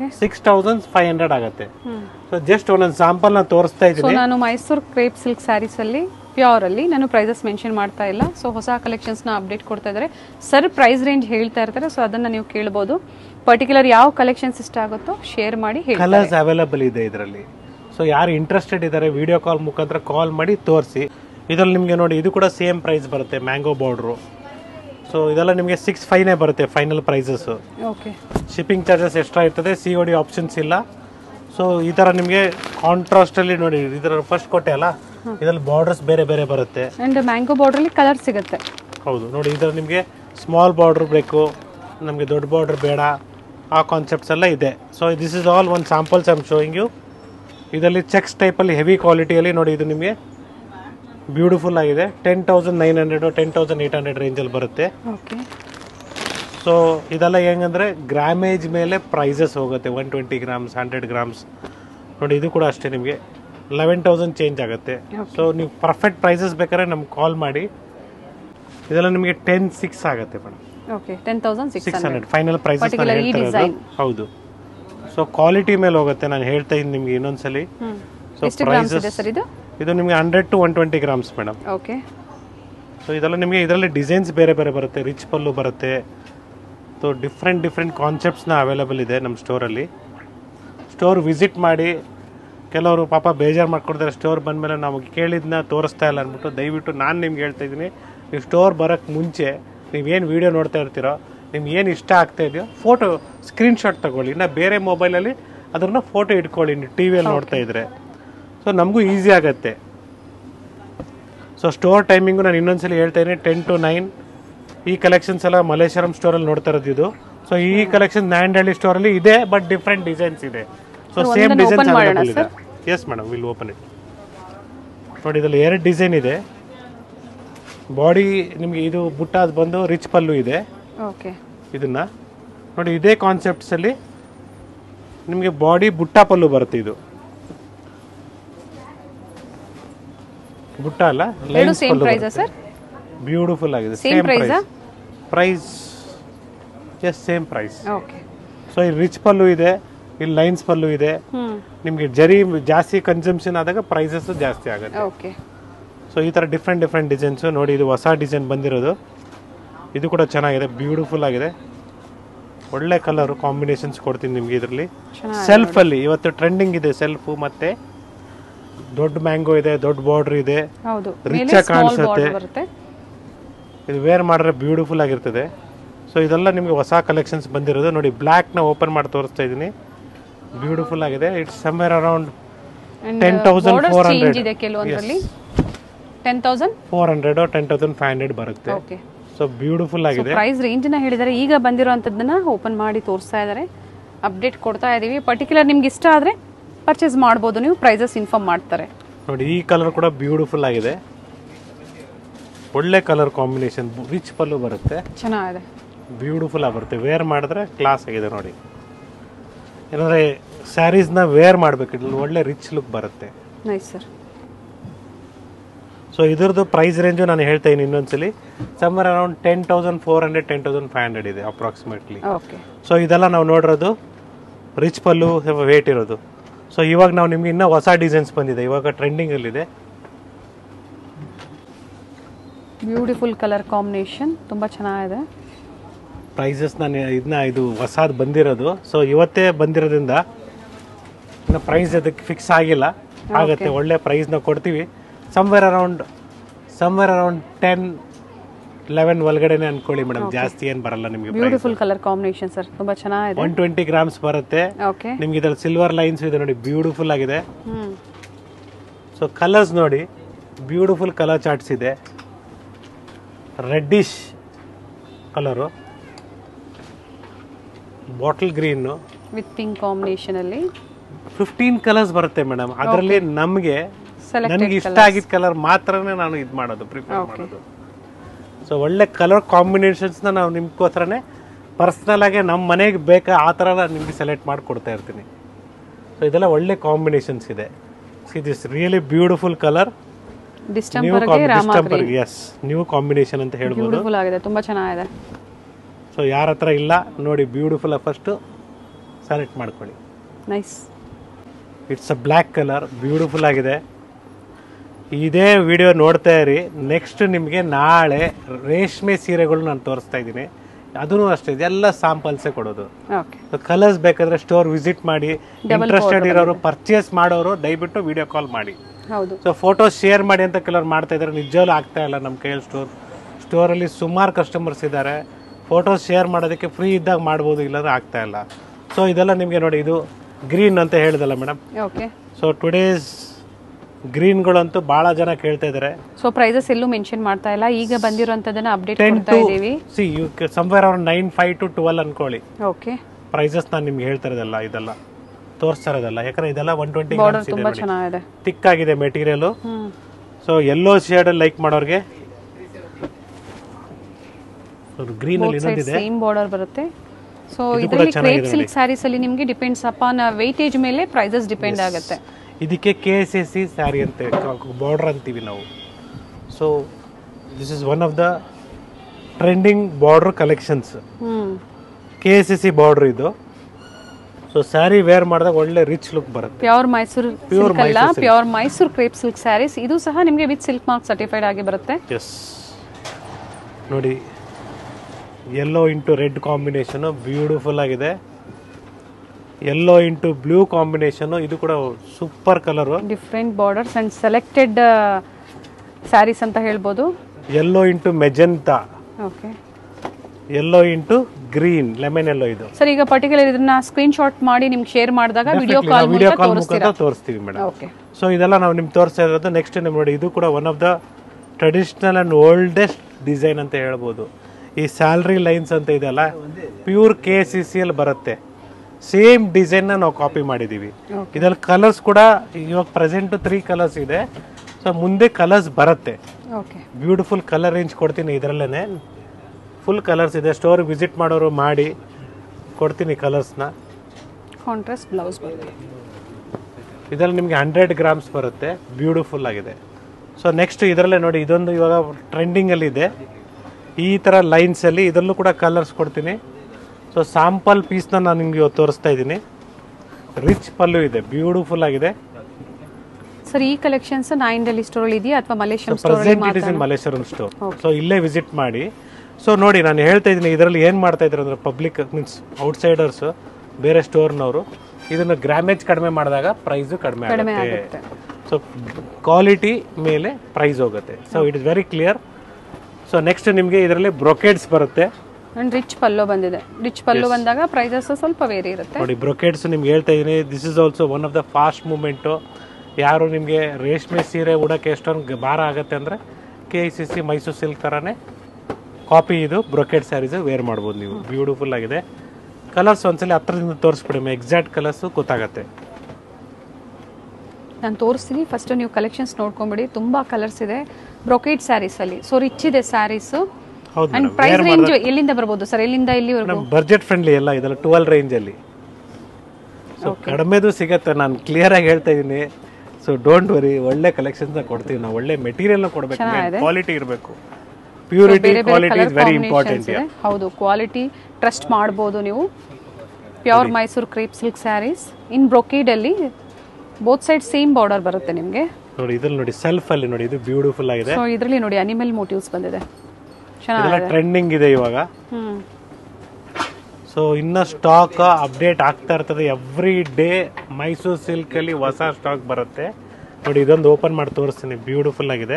6500 ಆಗುತ್ತೆ. ಸೊ ಜಸ್ಟ್ ಒಂದೊಂದು ಸ್ಯಾಂಪಲ್ ನಾನು ತೋರಿಸ್ತಾ ಇದ್ದೀನಿ. ನಾನು ಮೈಸೂರು ಕ್ರೇಪ್ ಸಿಲ್ಕ್ ಸ್ಯಾರೀಸ್ ಅಲ್ಲಿ ಪ್ಯೂರ್ ಅಲ್ಲಿ ನಾನು ಪ್ರೈಸಸ್ ಮೆನ್ಷನ್ ಮಾಡ್ತಾ ಇಲ್ಲ. ಸೊ ಹೊಸ ಕಲೆಕ್ಷನ್ಸ್ ನ ಅಪ್ಡೇಟ್ ಕೊಡ್ತಾ ಇದ್ದಾರೆ ಸರ್, ಪ್ರೈಸ್ ರೇಂಜ್ ಹೇಳ್ತಾ ಇರ್ತಾರೆ. ಸೊ ಅದನ್ನ ನೀವು ಕೇಳಬಹುದು. ಪರ್ಟಿಕ್ಯುಲರ್ ಯಾವ ಕಲೆಕ್ಷನ್ಸ್ ಇಷ್ಟ ಆಗುತ್ತೋ ಶೇರ್ ಮಾಡಿ ಹೇಳಿ. ಕಲರ್ಸ್ ಅವೈಲೇಬಲ್ ಇದೆ ಇದರಲ್ಲಿ. ಸೊ ಯಾರು ಇಂಟ್ರೆಸ್ಟೆಡ್ ಇದ್ದಾರೆ ವಿಡಿಯೋ ಕಾಲ್ ಮುಖಾಂತರ ಕಾಲ್ ಮಾಡಿ ತೋರಿಸಿ. ಇದರಲ್ಲಿ ನಿಮಗೆ ನೋಡಿ ಇದು ಕೂಡ ಸೇಮ್ ಪ್ರೈಸ್ ಬರುತ್ತೆ, ಮ್ಯಾಂಗೋ ಬಾರ್ಡ್ರು. ಸೊ ಇದೆಲ್ಲ ನಿಮಗೆ 65 ಬರುತ್ತೆ final prices. Okay. Shipping charges extra ಇರ್ತದೆ, COD ಆಪ್ಷನ್ಸ್ ಇಲ್ಲ. ಸೊ ಈ ಥರ ನಿಮಗೆ ಕಾಂಟ್ರಾಸ್ಟಲ್ಲಿ ನೋಡಿ, ಇದರ ಫಸ್ಟ್ ಕೊಟ್ಟೆ ಅಲ್ಲ, ಇದರಲ್ಲಿ ಬಾರ್ಡರ್ಸ್ ಬೇರೆ ಬೇರೆ ಬರುತ್ತೆ. ಅಂಡ್ ಮ್ಯಾಂಗೋ ಬಾರ್ಡರ್ ಅಲ್ಲಿ ಕಲರ್ ಸಿಗುತ್ತೆ. ಹೌದು ನೋಡಿ, ಇದರಲ್ಲಿ ನಿಮಗೆ ಸ್ಮಾಲ್ ಬಾರ್ಡರ್ ಬೇಕು, ನಮಗೆ ದೊಡ್ಡ ಬಾರ್ಡರ್ ಬೇಡ, ಆ ಕಾನ್ಸೆಪ್ಟ್ಸ್ ಎಲ್ಲ ಇದೆ. So this is all one samples I am showing you. ಇದರಲ್ಲಿ ಚೆಕ್ಸ್ ಟೈಪಲ್ಲಿ ಹೆವಿ ಕ್ವಾಲಿಟಿಯಲ್ಲಿ ನೋಡಿ, ಇದು ನಿಮಗೆ ಬ್ಯೂಟಿಫುಲ್ ಆಗಿದೆ. 10,900 10,800 ರೇಂಜಲ್ಲಿ ಬರುತ್ತೆ. ಸೊ ಇದೆಲ್ಲ ಹೆಂಗಂದರೆ ಗ್ರಾಮೇಜ್ ಮೇಲೆ ಪ್ರೈಸಸ್ ಹೋಗುತ್ತೆ. 120 ಗ್ರಾಮ್ಸ್ 100 ಗ್ರಾಮ್ಸ್ ನೋಡಿ. ಇದು ಕೂಡ ಅಷ್ಟೇ ನಿಮಗೆ 11,000 ಚೇಂಜ್ ಆಗುತ್ತೆ. ಸೊ ನೀವು ಪರ್ಫೆಕ್ಟ್ ಪ್ರೈಸಸ್ ಬೇಕಾದ್ರೆ ನಮ್ಗೆ ಕಾಲ್ ಮಾಡಿ. ಇದೆಲ್ಲ ನಿಮಗೆ 10,600 ಆಗುತ್ತೆ ಮೇಡಮ್. ಓಕೆ. 10,600 ಫೈನಲ್ ಪ್ರೈಸಸ್ ನಾನು ಹೇಳ್ತಾ ಇರೋದು. ಹೌದು. ಸೊ ಕ್ವಾಲಿಟಿ ಮೇಲೆ ಹೋಗುತ್ತೆ, ನಾನು ಹೇಳ್ತಾ ಇದ್ದೀನಿ ನಿಮಗೆ ಇನ್ನೊಂದ್ಸಲಿ. ಸೊ ಪ್ರೈಸಸ್ ಇದು ನಿಮಗೆ 100 to 120 grams madam. Okay. So ಇದೆಲ್ಲ ನಿಮಗೆ ಇದರಲ್ಲಿ ಡಿಸೈನ್ಸ್ ಬೇರೆ ಬೇರೆ ಬರುತ್ತೆ, ರಿಚ್ ಪಲ್ಲು ಬರುತ್ತೆ. ಸೊ ಡಿಫ್ರೆಂಟ್ ಕಾನ್ಸೆಪ್ಟ್ಸ್ನ ಅವೈಲೇಬಲ್ ಇದೆ ನಮ್ಮ ಸ್ಟೋರಲ್ಲಿ. ಸ್ಟೋರ್ ವಿಸಿಟ್ ಮಾಡಿ. ಕೆಲವರು ಪಾಪ ಬೇಜಾರು ಮಾಡ್ಕೊಡ್ತಾರೆ, ಸ್ಟೋರ್ ಬಂದಮೇಲೆ ನಾವು ಕೇಳಿದ್ನ ತೋರಿಸ್ತಾ ಇಲ್ಲ ಅಂದ್ಬಿಟ್ಟು. ದಯವಿಟ್ಟು ನಾನು ನಿಮ್ಗೆ ಹೇಳ್ತಾ ಇದ್ದೀನಿ, ನೀವು ಸ್ಟೋರ್ ಬರೋಕ್ಕೆ ಮುಂಚೆ ನೀವೇನು ವೀಡಿಯೋ ನೋಡ್ತಾ ಇರ್ತೀರೋ, ನಿಮ್ಗೆ ಏನು ಇಷ್ಟ ಆಗ್ತಾ ಇದೆಯೋ ಫೋಟೋ ಸ್ಕ್ರೀನ್ಶಾಟ್ ತೊಗೊಳ್ಳಿ. ಇನ್ನು ಬೇರೆ ಮೊಬೈಲಲ್ಲಿ ಅದನ್ನು ಫೋಟೋ ಇಟ್ಕೊಳ್ಳಿ ನೀವು TVಯಲ್ಲಿ ನೋಡ್ತಾ ಇದ್ರೆ. ಸೊ ನಮಗೂ ಈಸಿ ಆಗುತ್ತೆ. ಸೊ ಸ್ಟೋರ್ ಟೈಮಿಂಗು ನಾನು ಇನ್ನೊಂದ್ಸಲಿ ಹೇಳ್ತಾ ಇದ್ದೀನಿ, 10 to 9. ಈ ಕಲೆಕ್ಷನ್ಸ್ ಎಲ್ಲ ಮಲ್ಲೇಶ್ವರಂ ಸ್ಟೋರಲ್ಲಿ ನೋಡ್ತಾ ಇರೋದು ಇದು. ಸೊ ಈ ಕಲೆಕ್ಷನ್ ನಾಯಂಡಹಳ್ಳಿ ಸ್ಟೋರಲ್ಲಿ ಇದೆ, ಬಟ್ ಡಿಫ್ರೆಂಟ್ ಡಿಸೈನ್ಸ್ ಇದೆ. ಸೊ ಸೇಮ್ ಡಿಸೈನ್ಸ್ ಅವೈಲೇಬಲ್ ಇದೆ. Yes madam, will open it. ನೋಡಿ ಇದರಲ್ಲಿ 2 ಡಿಸೈನ್ ಇದೆ. ಬಾಡಿ ನಿಮಗೆ ಇದು ಬುಟ್ಟ ಬಂದು ರಿಚ್ ಪಲ್ಲು ಇದೆ. ಓಕೆ. ಇದನ್ನ ನೋಡಿ, ಇದೇ ಕಾನ್ಸೆಪ್ಟ್ಸಲ್ಲಿ ನಿಮಗೆ ಬಾಡಿ ಬುಟ್ಟ ಪಲ್ಲು ಬರುತ್ತೆ. ಇದು ಬುಟ್ಟ ಅಲ್ಲ, ಲೈನ್ಸ್ ಪಲ್ಲು ಬರುತ್ತೆ. ಬ್ಯೂಟಿಫುಲ್ ಆಗಿದೆ. Same price. Yes, same price. Okay. So ಇಲ್ಲಿ ರಿಚ್ ಪಲ್ಲು ಇದೆ, ಇಲ್ಲಿ ಲೈನ್ಸ್ ಪಲ್ಲು ಇದೆ. ನಿಮಗೆ ಜರಿ ಜಾಸ್ತಿ ಕನ್ಸಂಪ್ಷನ್ ಆದಾಗ ಪ್ರೈಸಸ್ ಜಾಸ್ತಿ ಆಗುತ್ತೆ. ಓಕೆ. ಸೊ ಈ ಥರ ಡಿಫ್ರೆಂಟ್ ಡಿಸೈನ್ಸು ನೋಡಿ. ಇದು ಹೊಸ ಡಿಸೈನ್ ಬಂದಿರೋದು. ಇದು ಕೂಡ ಚೆನ್ನಾಗಿದೆ, ಬ್ಯೂಟಿಫುಲ್ ಆಗಿದೆ. ಒಳ್ಳೆ ಕಲರ್ ಕಾಂಬಿನೇಷನ್ಸ್ ಕೊಡ್ತೀನಿ ನಿಮಗೆ ಇದರಲ್ಲಿ. ಸೆಲ್ಫಲ್ಲಿ ಇವತ್ತು ಟ್ರೆಂಡಿಂಗ್ ಇದೆ ಸೆಲ್ಫು ಮತ್ತು ದೊಡ್ಡ ಮ್ಯಾಂಗೋ ಇದೆ, ದೊಡ್ಡ ಬಾರ್ಡರ್ ಇದೆ, ಹೌದು ರಿಚ್ ಮೇಲೆ ಆಗಿ ಸ್ಮಾಲ್ ಕಾಣಿಸುತ್ತೆ. ಬಾರ್ಡರ್ ಬರುತ್ತೆ. ಇದು ವೇರ್ ಮಾಡಿದ್ರೆ ಬ್ಯೂಟಿಫುಲ್ ಆಗಿರ್ತದೆ. ಸೊ ಇದೆಲ್ಲ ನಿಮಗೆ ಹೊಸ ಕಲೆಕ್ಷನ್ಸ್ ಬಂದಿರೋದು ನೋಡಿ. ಬ್ಲ್ಯಾಕ್ನ ಓಪನ್ ಮಾಡಿ ತೋರಿಸ್ತಾ ಇದ್ದೀನಿ, ಬ್ಯೂಟಿಫುಲ್ ಆಗಿದೆ. It's somewhere around And 10,400 change ಇದೆ ಕೆಲವೊಂದರಲ್ಲಿ 10,000 400 10,500 ಬರುತ್ತೆ. ಓಕೆ. ಸೊ ಬ್ಯೂಟಿಫುಲ್ ಆಗಿದೆ. ಪ್ರೈಸ್ ರೇಂಜ್ ನ ಹೇಳಿದ್ದಾರೆ. ಈಗ ಬಂದಿರೋಂಥದ್ದನ್ನ ಓಪನ್ ಮಾಡಿ ತೋರಿಸ್ತಾ ಇದ್ದಾರೆ, ಅಪ್ಡೇಟ್ ಕೊಡ್ತಾ ಇದೀವಿ. ಪರ್ಟಿಕ್ಯುಲರ್ ನಿಮ್ಗೆ ಇಷ್ಟ ಆದ್ರೆ ಪರ್ಚೇಸ್ ಮಾಡ್ಬೋದು, ನೀವು ಪ್ರೈಸಸ್ ಇನ್ಫಾರ್ಮ್ ಮಾಡ್ತಾರೆ. ನೋಡಿ ಈ ಕಲರ್ ಕೂಡ ಬ್ಯೂಟಿಫುಲ್ ಆಗಿದೆ, ಒಳ್ಳೆ ಕಲರ್ ಕಾಂಬಿನೇಷನ್, ರಿಚ್ ಪಲ್ಲು ಬರುತ್ತೆ, ಚೆನ್ನಾಗಿದೆ, ಬ್ಯೂಟಿಫುಲ್ ಆಗಿ ಬರುತ್ತೆ. ವೇರ್ ಮಾಡಿದ್ರೆ ಕ್ಲಾಸ್ ಆಗಿದೆ ನೋಡಿ. ಏನಂದರೆ ಸ್ಯಾರೀಸ್ನ ವೇರ್ ಮಾಡಬೇಕು, ಒಳ್ಳೆ ರಿಚ್ ಲುಕ್ ಬರುತ್ತೆ. Nice sir. ಸೊ ಇದ್ರದ್ದು ಪ್ರೈಸ್ ರೇಂಜು ನಾನು ಹೇಳ್ತಾ ಇದ್ದೀನಿ ಇನ್ನೊಂದ್ಸಲಿ, ಸಮ್ವೇರ್ ಅರೌಂಡ್ 10,400 10,500 ಇದೆ ಅಪ್ರಾಕ್ಸಿಮೇಟ್ಲಿ. ಓಕೆ. ಸೊ ಇದೆಲ್ಲ ನಾವು ನೋಡಿರೋದು ರಿಚ್ ಪಲ್ಲು ವೇಟ್ ಇರೋದು. ಸೊ ಇವಾಗ ನಾವು ನಿಮ್ಗೆ ಇನ್ನೂ ಹೊಸ ಡಿಸೈನ್ಸ್ ಬಂದಿದೆ, ಇವಾಗ ಟ್ರೆಂಡಿಂಗಲ್ಲಿದೆ. ಬ್ಯೂಟಿಫುಲ್ ಕಲರ್ ಕಾಂಬಿನೇಷನ್, ತುಂಬ ಚೆನ್ನಾಗಿದೆ. ಪ್ರೈಸಸ್ ನಾನು ಇದು ಹೊಸದು ಬಂದಿರೋದು. ಸೊ ಇವತ್ತೇ ಬಂದಿರೋದ್ರಿಂದ ಇನ್ನು ಪ್ರೈಸ್ ಅದಕ್ಕೆ ಫಿಕ್ಸ್ ಆಗಿಲ್ಲ, ಆಗುತ್ತೆ. ಒಳ್ಳೆ ಪ್ರೈಸ್ನ ಕೊಡ್ತೀವಿ. ಸಮ್ವೇರ್ ಅರೌಂಡ್ 10-11 ಒಳಗಡೆನೆ ಅನ್ಕೊಳ್ಳಿ ಮೇಡಮ್, ಜಾಸ್ತಿ ಏನು ಬರಲ್ಲ ನಿಮಗೆ. ಬ್ಯೂಟಿಫುಲ್ ಕಲರ್ ಕಾಂಬಿನೇಷನ್ ಸರ್, ತುಂಬ ಚೆನ್ನಾಗಿದೆ. 120 ಗ್ರಾಮ್ಸ್ ಬರುತ್ತೆ. ಓಕೆ. ನಿಮ್ಗೆ ಇದ್ರಲ್ಲಿ ಸಿಲ್ವರ್ ಲೈನ್ಸ್ ಇದೆ ನೋಡಿ, ಬ್ಯೂಟಿಫುಲ್ ಆಗಿದೆ. ಹ್ಮ್. ಸೊ ಕಲರ್ಸ್ ನೋಡಿ, ಬ್ಯೂಟಿಫುಲ್ ಕಲರ್ ಚಾರ್ಟ್ಸ್ ಇದೆ. Reddish colour, bottle green with pink combination ಅಲ್ಲಿ 15 ಕಲರ್ಸ್ ಬರುತ್ತೆ ಮೇಡಮ್. ಅದರಲ್ಲಿ ನಮಗೆ ಇಷ್ಟ ಆಗಿದ್ದ ಕಲರ್ ಮಾತ್ರನೇ ನಾನು ಇದು ಮಾಡೋದು, ಪ್ರಿಫರ್ ಮಾಡೋದು. ಸೊ ಒಳ್ಳೆ ಕಲರ್ ಕಾಂಬಿನೇಷನ್ಸ್ನ ನಾವು ನಿಮ್ಗೋಸ್ಕರನೇ ಪರ್ಸ್ನಲ್ ಆಗಿ ನಮ್ಮ ಮನೆಗೆ ಬೇಕಾ ಆ ಥರ ನಿಮಗೆ ಸೆಲೆಕ್ಟ್ ಮಾಡಿ ಕೊಡ್ತಾ ಇರ್ತೀನಿ. ಸೊ ಇದೆಲ್ಲ ಒಳ್ಳೆ ಕಾಂಬಿನೇಷನ್ಸ್ ಇದೆ. ದಿಸ್ ರಿಯಲಿ ಬ್ಯೂಟಿಫುಲ್ ಕಲರ್, ಡಿಸ್ಟೆಂಪರ್ಗೆ ಎಸ್ ನ್ಯೂ ಕಾಂಬಿನೇಷನ್ ಅಂತ ಹೇಳ್ಬೋದು. ಬ್ಯೂಟಿಫುಲ್ ಆಗಿದೆ, ತುಂಬ ಚೆನ್ನಾಗಿದೆ. ಸೊ ಯಾರ ಹತ್ರ ಇಲ್ಲ ನೋಡಿ, ಬ್ಯೂಟಿಫುಲ್ ಫಸ್ಟು ಸೆಲೆಕ್ಟ್ ಮಾಡ್ಕೊಳ್ಳಿ. Nice. It's a black colour, beautiful ಆಗಿದೆ. ಇದೇ ವಿಡಿಯೋ ನೋಡ್ತಾ ಇರಿ. ನೆಕ್ಸ್ಟ್ ನಿಮಗೆ ನಾಳೆ ರೇಷ್ಮೆ ಸೀರೆಗಳು ನಾನು ತೋರಿಸ್ತಾ ಇದ್ದೀನಿ, ಅದೂ ಅಷ್ಟೇ, ಇದೆಲ್ಲ ಸ್ಯಾಂಪಲ್ಸೇ ಕೊಡೋದು. ಕಲರ್ಸ್ ಬೇಕಾದ್ರೆ ಸ್ಟೋರ್ ವಿಸಿಟ್ ಮಾಡಿ, ಇಂಟ್ರೆಸ್ಟೆಡ್ ಇರೋರು ಪರ್ಚೇಸ್ ಮಾಡೋರು ದಯವಿಟ್ಟು ವಿಡಿಯೋ ಕಾಲ್ ಮಾಡಿ. ಸೊ ಫೋಟೋಸ್ ಶೇರ್ ಮಾಡಿ ಅಂತ ಕೆಲವರು ಮಾಡ್ತಾ ಇದ್ದಾರೆ, ನಿಜವಾಗ್ಲೂ ಆಗ್ತಾ ಇಲ್ಲ ನಮ್ಮ ಕೈಯಲ್ಲಿ. ಸ್ಟೋರಲ್ಲಿ ಸುಮಾರು ಕಸ್ಟಮರ್ಸ್ ಇದ್ದಾರೆ, ಫೋಟೋಸ್ ಶೇರ್ ಮಾಡೋದಕ್ಕೆ ಫ್ರೀ ಇದ್ದಾಗ ಮಾಡ್ಬೋದು, ಇಲ್ಲಾಂದ್ರೆ ಆಗ್ತಾ ಇಲ್ಲ. ಸೊ ಇದೆಲ್ಲ ನಿಮಗೆ ನೋಡಿ, ಇದು ಗ್ರೀನ್ ಅಂತ ಹೇಳಿದಲ್ಲ ಮೇಡಮ್. ಸೊ ಟುಡೇಸ್ ಗ್ರೀನ್ಗಳಂತೂ ಬಹಳ ಜನ ಕೇಳ್ತಾ ಇದ್ದಾರೆ. ಸೊ ಪ್ರೈಸಸ್ ಎಲ್ಲೂ ಮೆನ್ಷನ್ ಮಾಡ್ತಾ ಇಲ್ಲ, ಈಗ ಬಂದಿರೋಂಥದ್ದನ್ನ ಅಪ್ಡೇಟ್ ಮಾಡ್ತಾ ಇದ್ದೀವಿ. See you somewhere around 9,500 to 12 ಅನ್ಕೊಳ್ಳಿ. ಓಕೆ. ಪ್ರೈಸಸ್ ನಾನು ನಿಮ್ಗೆ ಹೇಳ್ತಾ ಇರೋದಲ್ಲ, ಇದೆಲ್ಲ ತೋರಿಸ್ತಾ ಇರೋದಲ್ಲ, ಯಾಕಂದ್ರೆ ಇದೆಲ್ಲ 120 ಬಾರ್ಡರ್ ತುಂಬಾ ಚೆನ್ನಾಗಿದೆ, ಥಿಕ್ ಆಗಿದೆ material. So yellow shade like ಮಾಡೋರಿಗೆ ಗ್ರೀನ್ ಅಲ್ಲಿ ಇನ್ನೊಂದಿದೆ, ಸೇಮ್ ಬಾರ್ಡರ್ ಬರುತ್ತೆ. ಸೊ ಇದರಲ್ಲಿ ಕ್ರೇಪ್ ಸಿಲ್ಕ್ ಸ್ಯಾರೀಸ್ ಅಲ್ಲಿ ನಿಮಗೆ ಡಿಪೆಂಡ್ಸ್ ಅಪಾನ್ ವೆಯ್ಟೇಜ್ ಮೇಲೆ ಪ್ರೈಸಸ್ ಡಿಪೆಂಡ್ ಆಗುತ್ತೆ. ಇದಕ್ಕೆ KSSC ಸ್ಯಾರಿ ಅಂತ ಬಾರ್ಡರ್ ಅಂತೀವಿ ನಾವು. So this is one of the trending border collections. KSSC border ಇದು. ಸೊ ಸ್ಯಾರಿ ವೇರ್ ಮಾಡಿದಾಗ ಒಳ್ಳೆ ರಿಚ್ ಲುಕ್ ಬರುತ್ತೆ. Pure Mysuru crepe silk saris, ಇದು ಸಹ ನಿಮಗೆ ವಿತ್ ಸಿಲ್ಕ್ ಮಾರ್ಕ್ ಸರ್ಟಿಫೈಡ್ ಆಗಿ ಬರುತ್ತೆ. ಎಸ್ ನೋಡಿ, yellow into red combination beautiful ಆಗಿದೆ. ಯೆಲ್ಲೋ ಇಂಟು ಬ್ಲೂ ಕಾಂಬಿನೇಷನ್, ಇದು ಕೂಡ super colour. Different borders and selected saris ಅಂತ ಹೇಳ್ಬೋದು. Yellow into magenta, okay. Yellow into green, lemon yellow ಇದು. ಸರ್ ಈಗ ಪರ್ಟಿಕ್ಯುಲರ್ ಇದನ್ನ ಸ್ಕ್ರೀನ್ ಶಾಟ್ ಮಾಡಿ ನಿಮ್ಗೆ ಶೇರ್ ಮಾಡಿದಾಗ ವಿಡಿಯೋ ಕಾಲ್ ಮುಖಾಂತರ ತೋರಿಸ್ತೀವಿ ಮೇಡಮ್. ಸೊ ಇದೆಲ್ಲ ನಾವು ನಿಮ್ಗೆ ತೋರಿಸ್ತಾ ಇರೋದು. ನೆಕ್ಸ್ಟ್ ನಿಮ್ಗೆ ನೋಡಿ, ಇದು ಕೂಡ one of the traditional and oldest design ಅಂತ ಹೇಳ್ಬೋದು. ಈ ಸ್ಯಾಲ್ರಿ ಲೈನ್ಸ್ ಅಂತ ಇದೆಲ್ಲ ಪ್ಯೂರ್ KSSC ಅಲ್ಲಿ ಬರುತ್ತೆ. ಸೇಮ್ ಡಿಸೈನ್ನ ನಾವು ಕಾಪಿ ಮಾಡಿದ್ದೀವಿ. ಇದರಲ್ಲಿ ಕಲರ್ಸ್ ಕೂಡ ಇವಾಗ ಪ್ರೆಸೆಂಟ್ 3 ಕಲರ್ಸ್ ಇದೆ. ಸೊ ಮುಂದೆ ಕಲರ್ಸ್ ಬರುತ್ತೆ. ಬ್ಯೂಟಿಫುಲ್ ಕಲರ್ ರೇಂಜ್ ಕೊಡ್ತೀನಿ ಇದರಲ್ಲೇ. ಫುಲ್ ಕಲರ್ಸ್ ಇದೆ, ಸ್ಟೋರ್ ವಿಸಿಟ್ ಮಾಡೋರು ಮಾಡಿ ಕೊಡ್ತೀನಿ ಕಲರ್ಸ್ನ. ಕಾಂಟ್ರಾಸ್ಟ್ ಬ್ಲೌಸ್ ಬರುತ್ತೆ. ಇದರಲ್ಲಿ ನಿಮಗೆ 100 ಗ್ರಾಮ್ಸ್ ಬರುತ್ತೆ, ಬ್ಯೂಟಿಫುಲ್ ಆಗಿದೆ. ಸೊ ನೆಕ್ಸ್ಟ್ ಇದರಲ್ಲೇ ನೋಡಿ, ಇದೊಂದು ಇವಾಗ ಟ್ರೆಂಡಿಂಗಲ್ಲಿ ಇದೆ. ಈ ಥರ ಲೈನ್ಸಲ್ಲಿ ಇದರಲ್ಲೂ ಕೂಡ ಕಲರ್ಸ್ ಕೊಡ್ತೀನಿ. ಸೊ ಸ್ಯಾಂಪಲ್ ಪೀಸ್ನ ನಾನು ನಿಮ್ಗೆ ಇವತ್ತು ತೋರಿಸ್ತಾ ಇದ್ದೀನಿ. ರಿಚ್ ಪಲ್ಲು ಇದೆ, ಬ್ಯೂಟಿಫುಲ್ ಆಗಿದೆ. ಸರ್ ಈ ಕಲೆಕ್ಷನ್ಸ್ ನಾಯಿಂಡಲಿ ಸ್ಟೋರ್ ಇದೆಯಾ ಅಥವಾ Malleshwaram present it is in Malleshwaram store. So ಇಲ್ಲೇ ವಿಸಿಟ್ ಮಾಡಿ. ಸೊ ನೋಡಿ, ನಾನು ಹೇಳ್ತಾ ಇದ್ದೀನಿ, ಇದರಲ್ಲಿ ಏನು ಮಾಡ್ತಾ ಇದ್ದಾರೆ ಅಂದರೆ ಪಬ್ಲಿಕ್ ಮೀನ್ಸ್ ಔಟ್ಸೈಡರ್ಸ್ ಬೇರೆ ಸ್ಟೋರ್ನವರು ಇದನ್ನು ಗ್ರಾಮೇಜ್ ಕಡಿಮೆ ಮಾಡಿದಾಗ ಪ್ರೈಸು ಕಡಿಮೆ ಆಗುತ್ತೆ. ಸೊ ಕ್ವಾಲಿಟಿ ಮೇಲೆ ಪ್ರೈಸ್ ಹೋಗುತ್ತೆ. So it is very clear. So next ನಿಮಗೆ ಇದರಲ್ಲಿ ಬ್ರೊಕೇಡ್ಸ್ ಬರುತ್ತೆ ಅಂಡ್ ರಿಚ್ ಪಲ್ಲು ಬಂದಿದೆ. ರಿಚ್ ಪಲ್ಲು ಬಂದಾಗ ಪ್ರೈಸಸ್ ಸ್ವಲ್ಪ ವೇರಿ ಇರುತ್ತೆ. ನೋಡಿ ಬ್ರೊಕೇಡ್ಸ್ ನಿಮ್ಗೆ ಹೇಳ್ತಾ ಇದೀನಿ, this is also one of the fast movement. ಯಾರು ನಿಮಗೆ ರೇಷ್ಮೆ ಸೀರೆ ಉಡೋಕ್ಕೆ ಎಷ್ಟೊಂದು ಭಾರ ಆಗುತ್ತೆ ಅಂದರೆ KICC ಮೈಸೂರು ಸಿಲ್ಕ್ ಥರನೇ ಕಾಪಿ ಇದು ಬ್ರೊಕೇಡ್ ಸ್ಯಾರೀಸ್ ವೇರ್ ಮಾಡ್ಬೋದು ನೀವು. ಬ್ಯೂಟಿಫುಲ್ ಆಗಿದೆ. ಕಲರ್ಸ್ ಒಂದ್ಸಲ ಹತ್ರದಿಂದ ತೋರಿಸ್ಬಿಡಿ, ಎಕ್ಸಾಕ್ಟ್ ಕಲರ್ಸು ಗೊತ್ತಾಗತ್ತೆ. ನಾನು ತೋರಿಸ್ತೀನಿ, ಫಸ್ಟ್ ನೀವು ಕಲೆಕ್ಷನ್ಸ್ ನೋಡ್ಕೊಂಬಿಡಿ. ತುಂಬಾ ಕಲರ್ಸ್ ಇದೆ ಬ್ರೊಕೇಡ್ ಸ್ಯಾರೀಸ್ ಅಲ್ಲಿ. ಸೊ ರಿಚ್ ಇದೆ ಸ್ಯಾರೀಸ್. ಹೌದು ಅಂಡ್ ಪ್ರೈಸ್ ರೇಂಜ್ ಎಲ್ಲಿಂದ ಬರ್ಬೋದು ಸರ್? ಎಲ್ಲಿಂದ ಇಲ್ಲಿವರೆಗೂ? ಬಜೆಟ್ ಫ್ರೆಂಡ್ಲಿ ಎಲ್ಲ ಇದೆಲ್ಲ 12 ರೇಂಜಲ್ಲಿ. ಸೊ ಕಡಿಮೆದು ಸಿಗತ್ತೆ, ನಾನು ಕ್ಲಿಯರ್ ಆಗಿ ಹೇಳ್ತಾ ಇದ್ದೀನಿ. ಸೊ ಡೋಂಟ್ ವರಿ, ಒಳ್ಳೆ ಕಲೆಕ್ಷನ್ಸ್ ಕೊಡ್ತೀವಿ ನಾವು. ಒಳ್ಳೆ ಮೆಟೀರಿಯಲ್ ಕೊಡಬೇಕು, ಕ್ವಾಲಿಟಿ ಇರಬೇಕು. Purity quality is very important. ಹೌದು, ಕ್ವಾಲಿಟಿ ಟ್ರಸ್ಟ್ ಮಾಡ್ಬೋದು ನೀವು. Pure Mysuru crepe silk saris in brocade ಅಲ್ಲಿ ಬೋತ್ ಸೈಡ್ ಸೇಮ್ ಬಾರ್ಡರ್ ಬರುತ್ತೆ ನಿಮಗೆ. ನೋಡಿ ಇದ್ರಲ್ಲಿ ನೋಡಿ ಸೆಲ್ಫ್ ಅಲ್ಲಿ ನೋಡಿ, ಇದು ಬ್ಯೂಟಿಫುಲ್ ಆಗಿದೆ. ಸೊ ಇದರಲ್ಲಿ ನೋಡಿ ಅನಿಮಲ್ ಮೋಟಿವ್ಸ್ ಬಂದಿದೆ, ಚೆನ್ನಾಗಿದೆ, ಟ್ರೆಂಡಿಂಗ್ ಇದೆ ಇವಾಗ. ಸೊ ಇನ್ನ ಸ್ಟಾಕ್ ಅಪ್ಡೇಟ್ ಆಗ್ತಾ ಇರ್ತದೆ ಎವ್ರಿ ಡೇ. ಮೈಸೂರು ಸಿಲ್ಕ್ ಅಲ್ಲಿ ಹೊಸ ಸ್ಟಾಕ್ ಬರುತ್ತೆ. ನೋಡಿ ಇದೊಂದು ಓಪನ್ ಮಾಡಿ ತೋರಿಸ್ತೀನಿ, ಬ್ಯೂಟಿಫುಲ್ ಆಗಿದೆ.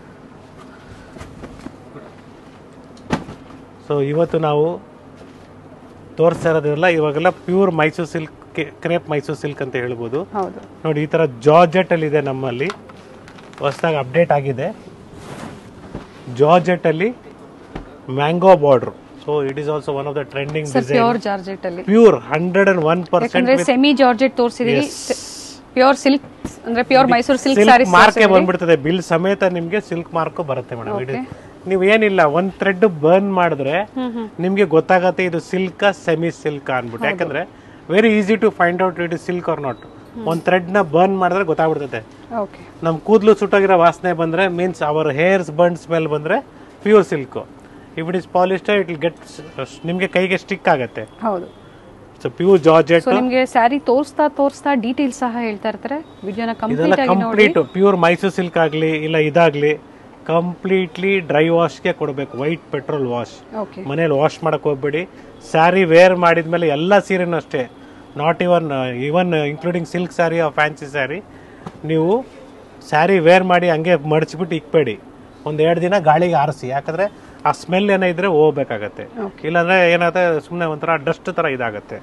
ಸೊ ಇವತ್ತು ನಾವು ತೋರಿಸ್ತಾ ಇರೋದಿಲ್ಲ, ಇವಾಗೆಲ್ಲ pure Mysuru silk, crepe Mysuru silk ಅಂತ ಹೇಳ್ಬೋದು. ನೋಡಿ ಈ ತರ ಜಾರ್ಜೆಟ್ ಅಲ್ಲಿ ಇದೆ, ನಮ್ಮಲ್ಲಿ ಹೊಸದಾಗಿ ಅಪ್ಡೇಟ್ ಆಗಿದೆ. ಜಾರ್ಜೆಟ್ ಅಲ್ಲಿ mango border. So it is also one of the trending design. Pure georgette ಅಲ್ಲಿ ಪ್ಯೂರ್ 101%. ಸೆಮಿ ಜಾರ್ಜೆಟ್ ತೋರಿಸಿದೀವಿ. ಪ್ಯೂರ್ ಸಿಲ್ಕ್ ಅಂದ್ರೆ pure Mysuru silk saris mark ಬಂದ್ಬಿಡ್ತದೆ, ಬಿಲ್ ಸಮೇತ ನಿಮ್ಗೆ ಸಿಲ್ಕ್ ಮಾರ್ಕ್ ಬರುತ್ತೆ ಮೇಡಮ್. ನೀವು ಏನಿಲ್ಲ, ಒಂದ್ ಥ್ರೆಡ್ ಬರ್ನ್ ಮಾಡಿದ್ರೆ ನಿಮ್ಗೆ ಗೊತ್ತಾಗತ್ತೆ ಇದು ಸಿಲ್ಕ್ ಸೆಮಿ ಸಿಲ್ಕ್ ಅನ್ಬಿಟ್ಟು. ಯಾಕಂದ್ರೆ very easy to find out it is silk or not. ಒಂದ್ ಥ್ರೆಡ್ ನ ಬರ್ನ್ ಮಾಡಿದ್ರೆ ಗೊತ್ತಾಗ್ಬಿಡ್ತದೆ. ನಮ್ ಕೂದಲು ಸುಟ್ಟೋಗಿರೋ ವಾಸನೆ ಬಂದ್ರೆ means our hairs burn smell ಬಂದ್ರೆ pure silk. If it is polyester it will get, ನಿಮ್ಗೆ ಕೈಗೆ ಸ್ಟಿಕ್ ಆಗುತ್ತೆ. ಹೌದು. So pure georgette. ಸೊ ನಿಮಗೆ ಸ್ಯಾರಿ ತೋರಿಸ್ತಾ ಡೀಟೇಲ್ಸ್ ಸಹ ಹೇಳ್ತಾ ಇರ್ತಾರೆ. ವಿಡಿಯೋನ ಕಂಪ್ಲೀಟ್ ಆಗಿ ನೋಡಿ. ಪ್ಯೂರ್ ಮೈಸೂರು ಸಿಲ್ಕ್ ಆಗ್ಲಿ ಇಲ್ಲ ಇದಾಗ್ಲಿ ಕಂಪ್ಲೀಟ್ಲಿ ಡ್ರೈ ವಾಶ್ಗೆ ಕೊಡಬೇಕು, ವೈಟ್ ಪೆಟ್ರೋಲ್ ವಾಶ್. ಮನೇಲಿ ವಾಶ್ ಮಾಡಕ್ ಹೋಗ್ಬೇಡಿ. ಸ್ಯಾರಿ ವೇರ್ ಮಾಡಿದ್ಮೇಲೆ ಎಲ್ಲ ಸೀರೆನೂ ಅಷ್ಟೇ, not even including silk sari ಆ ಫ್ಯಾನ್ಸಿ ಸ್ಯಾರಿ, ನೀವು ಸ್ಯಾರಿ ವೇರ್ ಮಾಡಿ ಹಂಗೆ ಮಡಚ್ಬಿಟ್ಟು ಇಕ್ಬೇಡಿ. ಒಂದ್ 2 ದಿನ ಗಾಳಿಗೆ ಆರಿಸಿ, ಯಾಕಂದ್ರೆ ಆ ಸ್ಮೆಲ್ ಏನೋ ಇದ್ರೆ ಹೋಗ್ಬೇಕಾಗತ್ತೆ. ಇಲ್ಲಾಂದ್ರೆ ಏನಾಗುತ್ತೆ, ಸುಮ್ಮನೆ ಒಂಥರ ಡಸ್ಟ್ ತರ ಇದಾಗತ್ತೆ.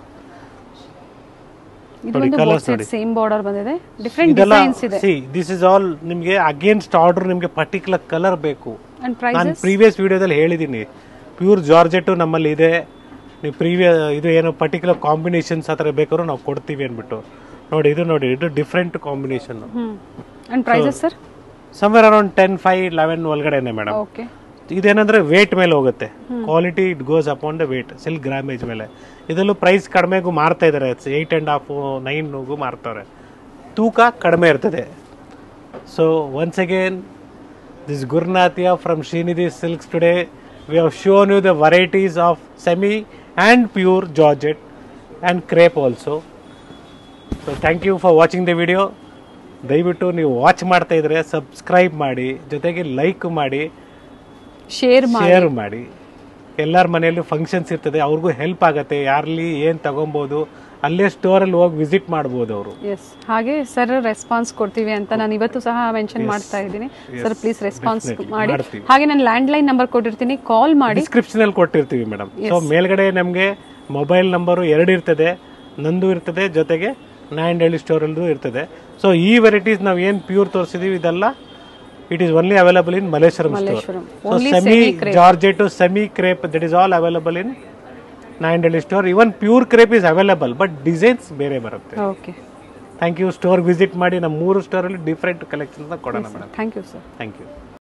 ಸೇಮ್ ಬಾರ್ಡರ್ ಬಂದಿದೆ, ಡಿಫರೆಂಟ್ ಡಿಸೈನ್ಸ್ ಇದೆ. ದಿಸ್ ಇಸ್ ಆಲ್ ನಿಮಗೆ ಅಗೇನ್ಸ್ಟ್ ಆರ್ಡರ್, ನಿಮಗೆ ಪರ್ಟಿಕ್ಯುಲರ್ ಕಲರ್ ಬೇಕು. ನಾನು ಪ್ರೀವಿಯಸ್ ವಿಡಿಯೋದಲ್ಲಿ ಹೇಳಿದೀನಿ, ಪ್ಯೂರ್ ಜಾರ್ಜೆಟ್ ನಮ್ಮಲ್ಲಿ ಇದೆ. ನೀವು ಇದು ಏನು ಪರ್ಟಿಕ್ಯುಲರ್ ಕಾಂಬಿನೇಷನ್ಸ್ ಆ ಥರ ಬೇಕಾದ್ರೂ ನಾವು ಕೊಡ್ತೀವಿ ಅಂದ್ಬಿಟ್ಟು. ನೋಡಿ ಇದು ಡಿಫ್ರೆಂಟ್ ಕಾಂಬಿನೇಷನ್. ಸಮ್ವೇರ್ ಅರೌಂಡ್ 10, 5, 11 ಒಳಗಡೆನೆ ಮೇಡಮ್. ಇದೇನಂದ್ರೆ ವೇಟ್ ಮೇಲೆ ಹೋಗುತ್ತೆ, quality it goes upon the weight, silk grammage ಮೇಲೆ. ಇದರಲ್ಲೂ ಪ್ರೈಸ್ ಕಡಿಮೆಗೂ ಮಾರ್ತಾ ಇದಾರೆ, 8.5, 9ಗೂ ಮಾರ್ತಾರೆ. ತೂಕ ಕಡಿಮೆ ಇರ್ತದೆ. ಸೊ ಒನ್ಸ್ ಅಗೇನ್ ದಿಸ್ ಗುರುನಾಥಿಯಾ from Srinidhi silks. Today we have shown you the varieties of semi and pure georgette and crepe also. So thank you for watching the video. ದಯವಿಟ್ಟು ನೀವು ವಾಚ್ ಮಾಡ್ತಾ ಇದ್ರೆ ಸಬ್ಸ್ಕ್ರೈಬ್ ಮಾಡಿ, ಜೊತೆಗೆ ಲೈಕ್ ಮಾಡಿ, share ಮಾಡಿ. ಎಲ್ಲರ ಮನೆಯಲ್ಲೂ ಫಂಕ್ಷನ್ಸ್ ಇರ್ತದೆ, ಅವ್ರಿಗೂ ಹೆಲ್ಪ್ ಆಗುತ್ತೆ. ಯಾರಲ್ಲಿ ಏನ್ ತಗೊಬಹುದು ಅಲ್ಲೇ ಸ್ಟೋರಲ್ಲಿ ಹೋಗಿ ವಿಸಿಟ್ ಮಾಡಬಹುದು ಅವರು. ಹಾಗೆ ಸರ್ ರೆಸ್ಪಾನ್ಸ್ ಕೊಡ್ತೀವಿ ಅಂತ ನಾನು ಇವತ್ತು ಸಹ ಮೆನ್ಷನ್ ಮಾಡ್ತಾ ಇದ್ದೀನಿ. ಸರ್ ಪ್ಲೀಸ್ ರೆಸ್ಪಾನ್ಸ್ ಮಾಡಿ. ಹಾಗೆ ನಾನು ಲ್ಯಾಂಡ್ ಲೈನ್ ನಂಬರ್ ಕೊಟ್ಟಿರ್ತೀನಿ, ಕಾಲ್ ಮಾಡಿ. ಡಿಸ್ಕ್ರಿಪ್ಷನ್ ಅಲ್ಲಿ ಕೊಟ್ಟಿರ್ತೀವಿ ಮೇಡಮ್. ಸೊ ಮೇಲ್ಗಡೆ ನಮಗೆ ಮೊಬೈಲ್ ನಂಬರ್ 2 ಇರ್ತದೆ, ನಂದು ಇರ್ತದೆ, ಜೊತೆಗೆ ನಾಯಂಡಹಳ್ಳಿ ಸ್ಟೋರ್ ಅಲ್ಲೂ ಇರ್ತದೆ. ಸೊ ಈ ವೆರೈಟೀಸ್ ನಾವು ಏನ್ ಪ್ಯೂರ್ ತೋರಿಸಿದೀವಿ ಇದೆಲ್ಲ it is only available in Malleshwaram store. So semi georgette, semi crepe, that is all available in Nayandahalli store. Even pure crepe is available, but designs ಬೇರೆ ಬರುತ್ತೆ. Okay. Thank you. Store visit ಮಾಡಿ, ನಮ್ಮ 3 store ಅಲ್ಲಿ different collections ಕೊಡೋಣ madam. Thank you sir. Thank you.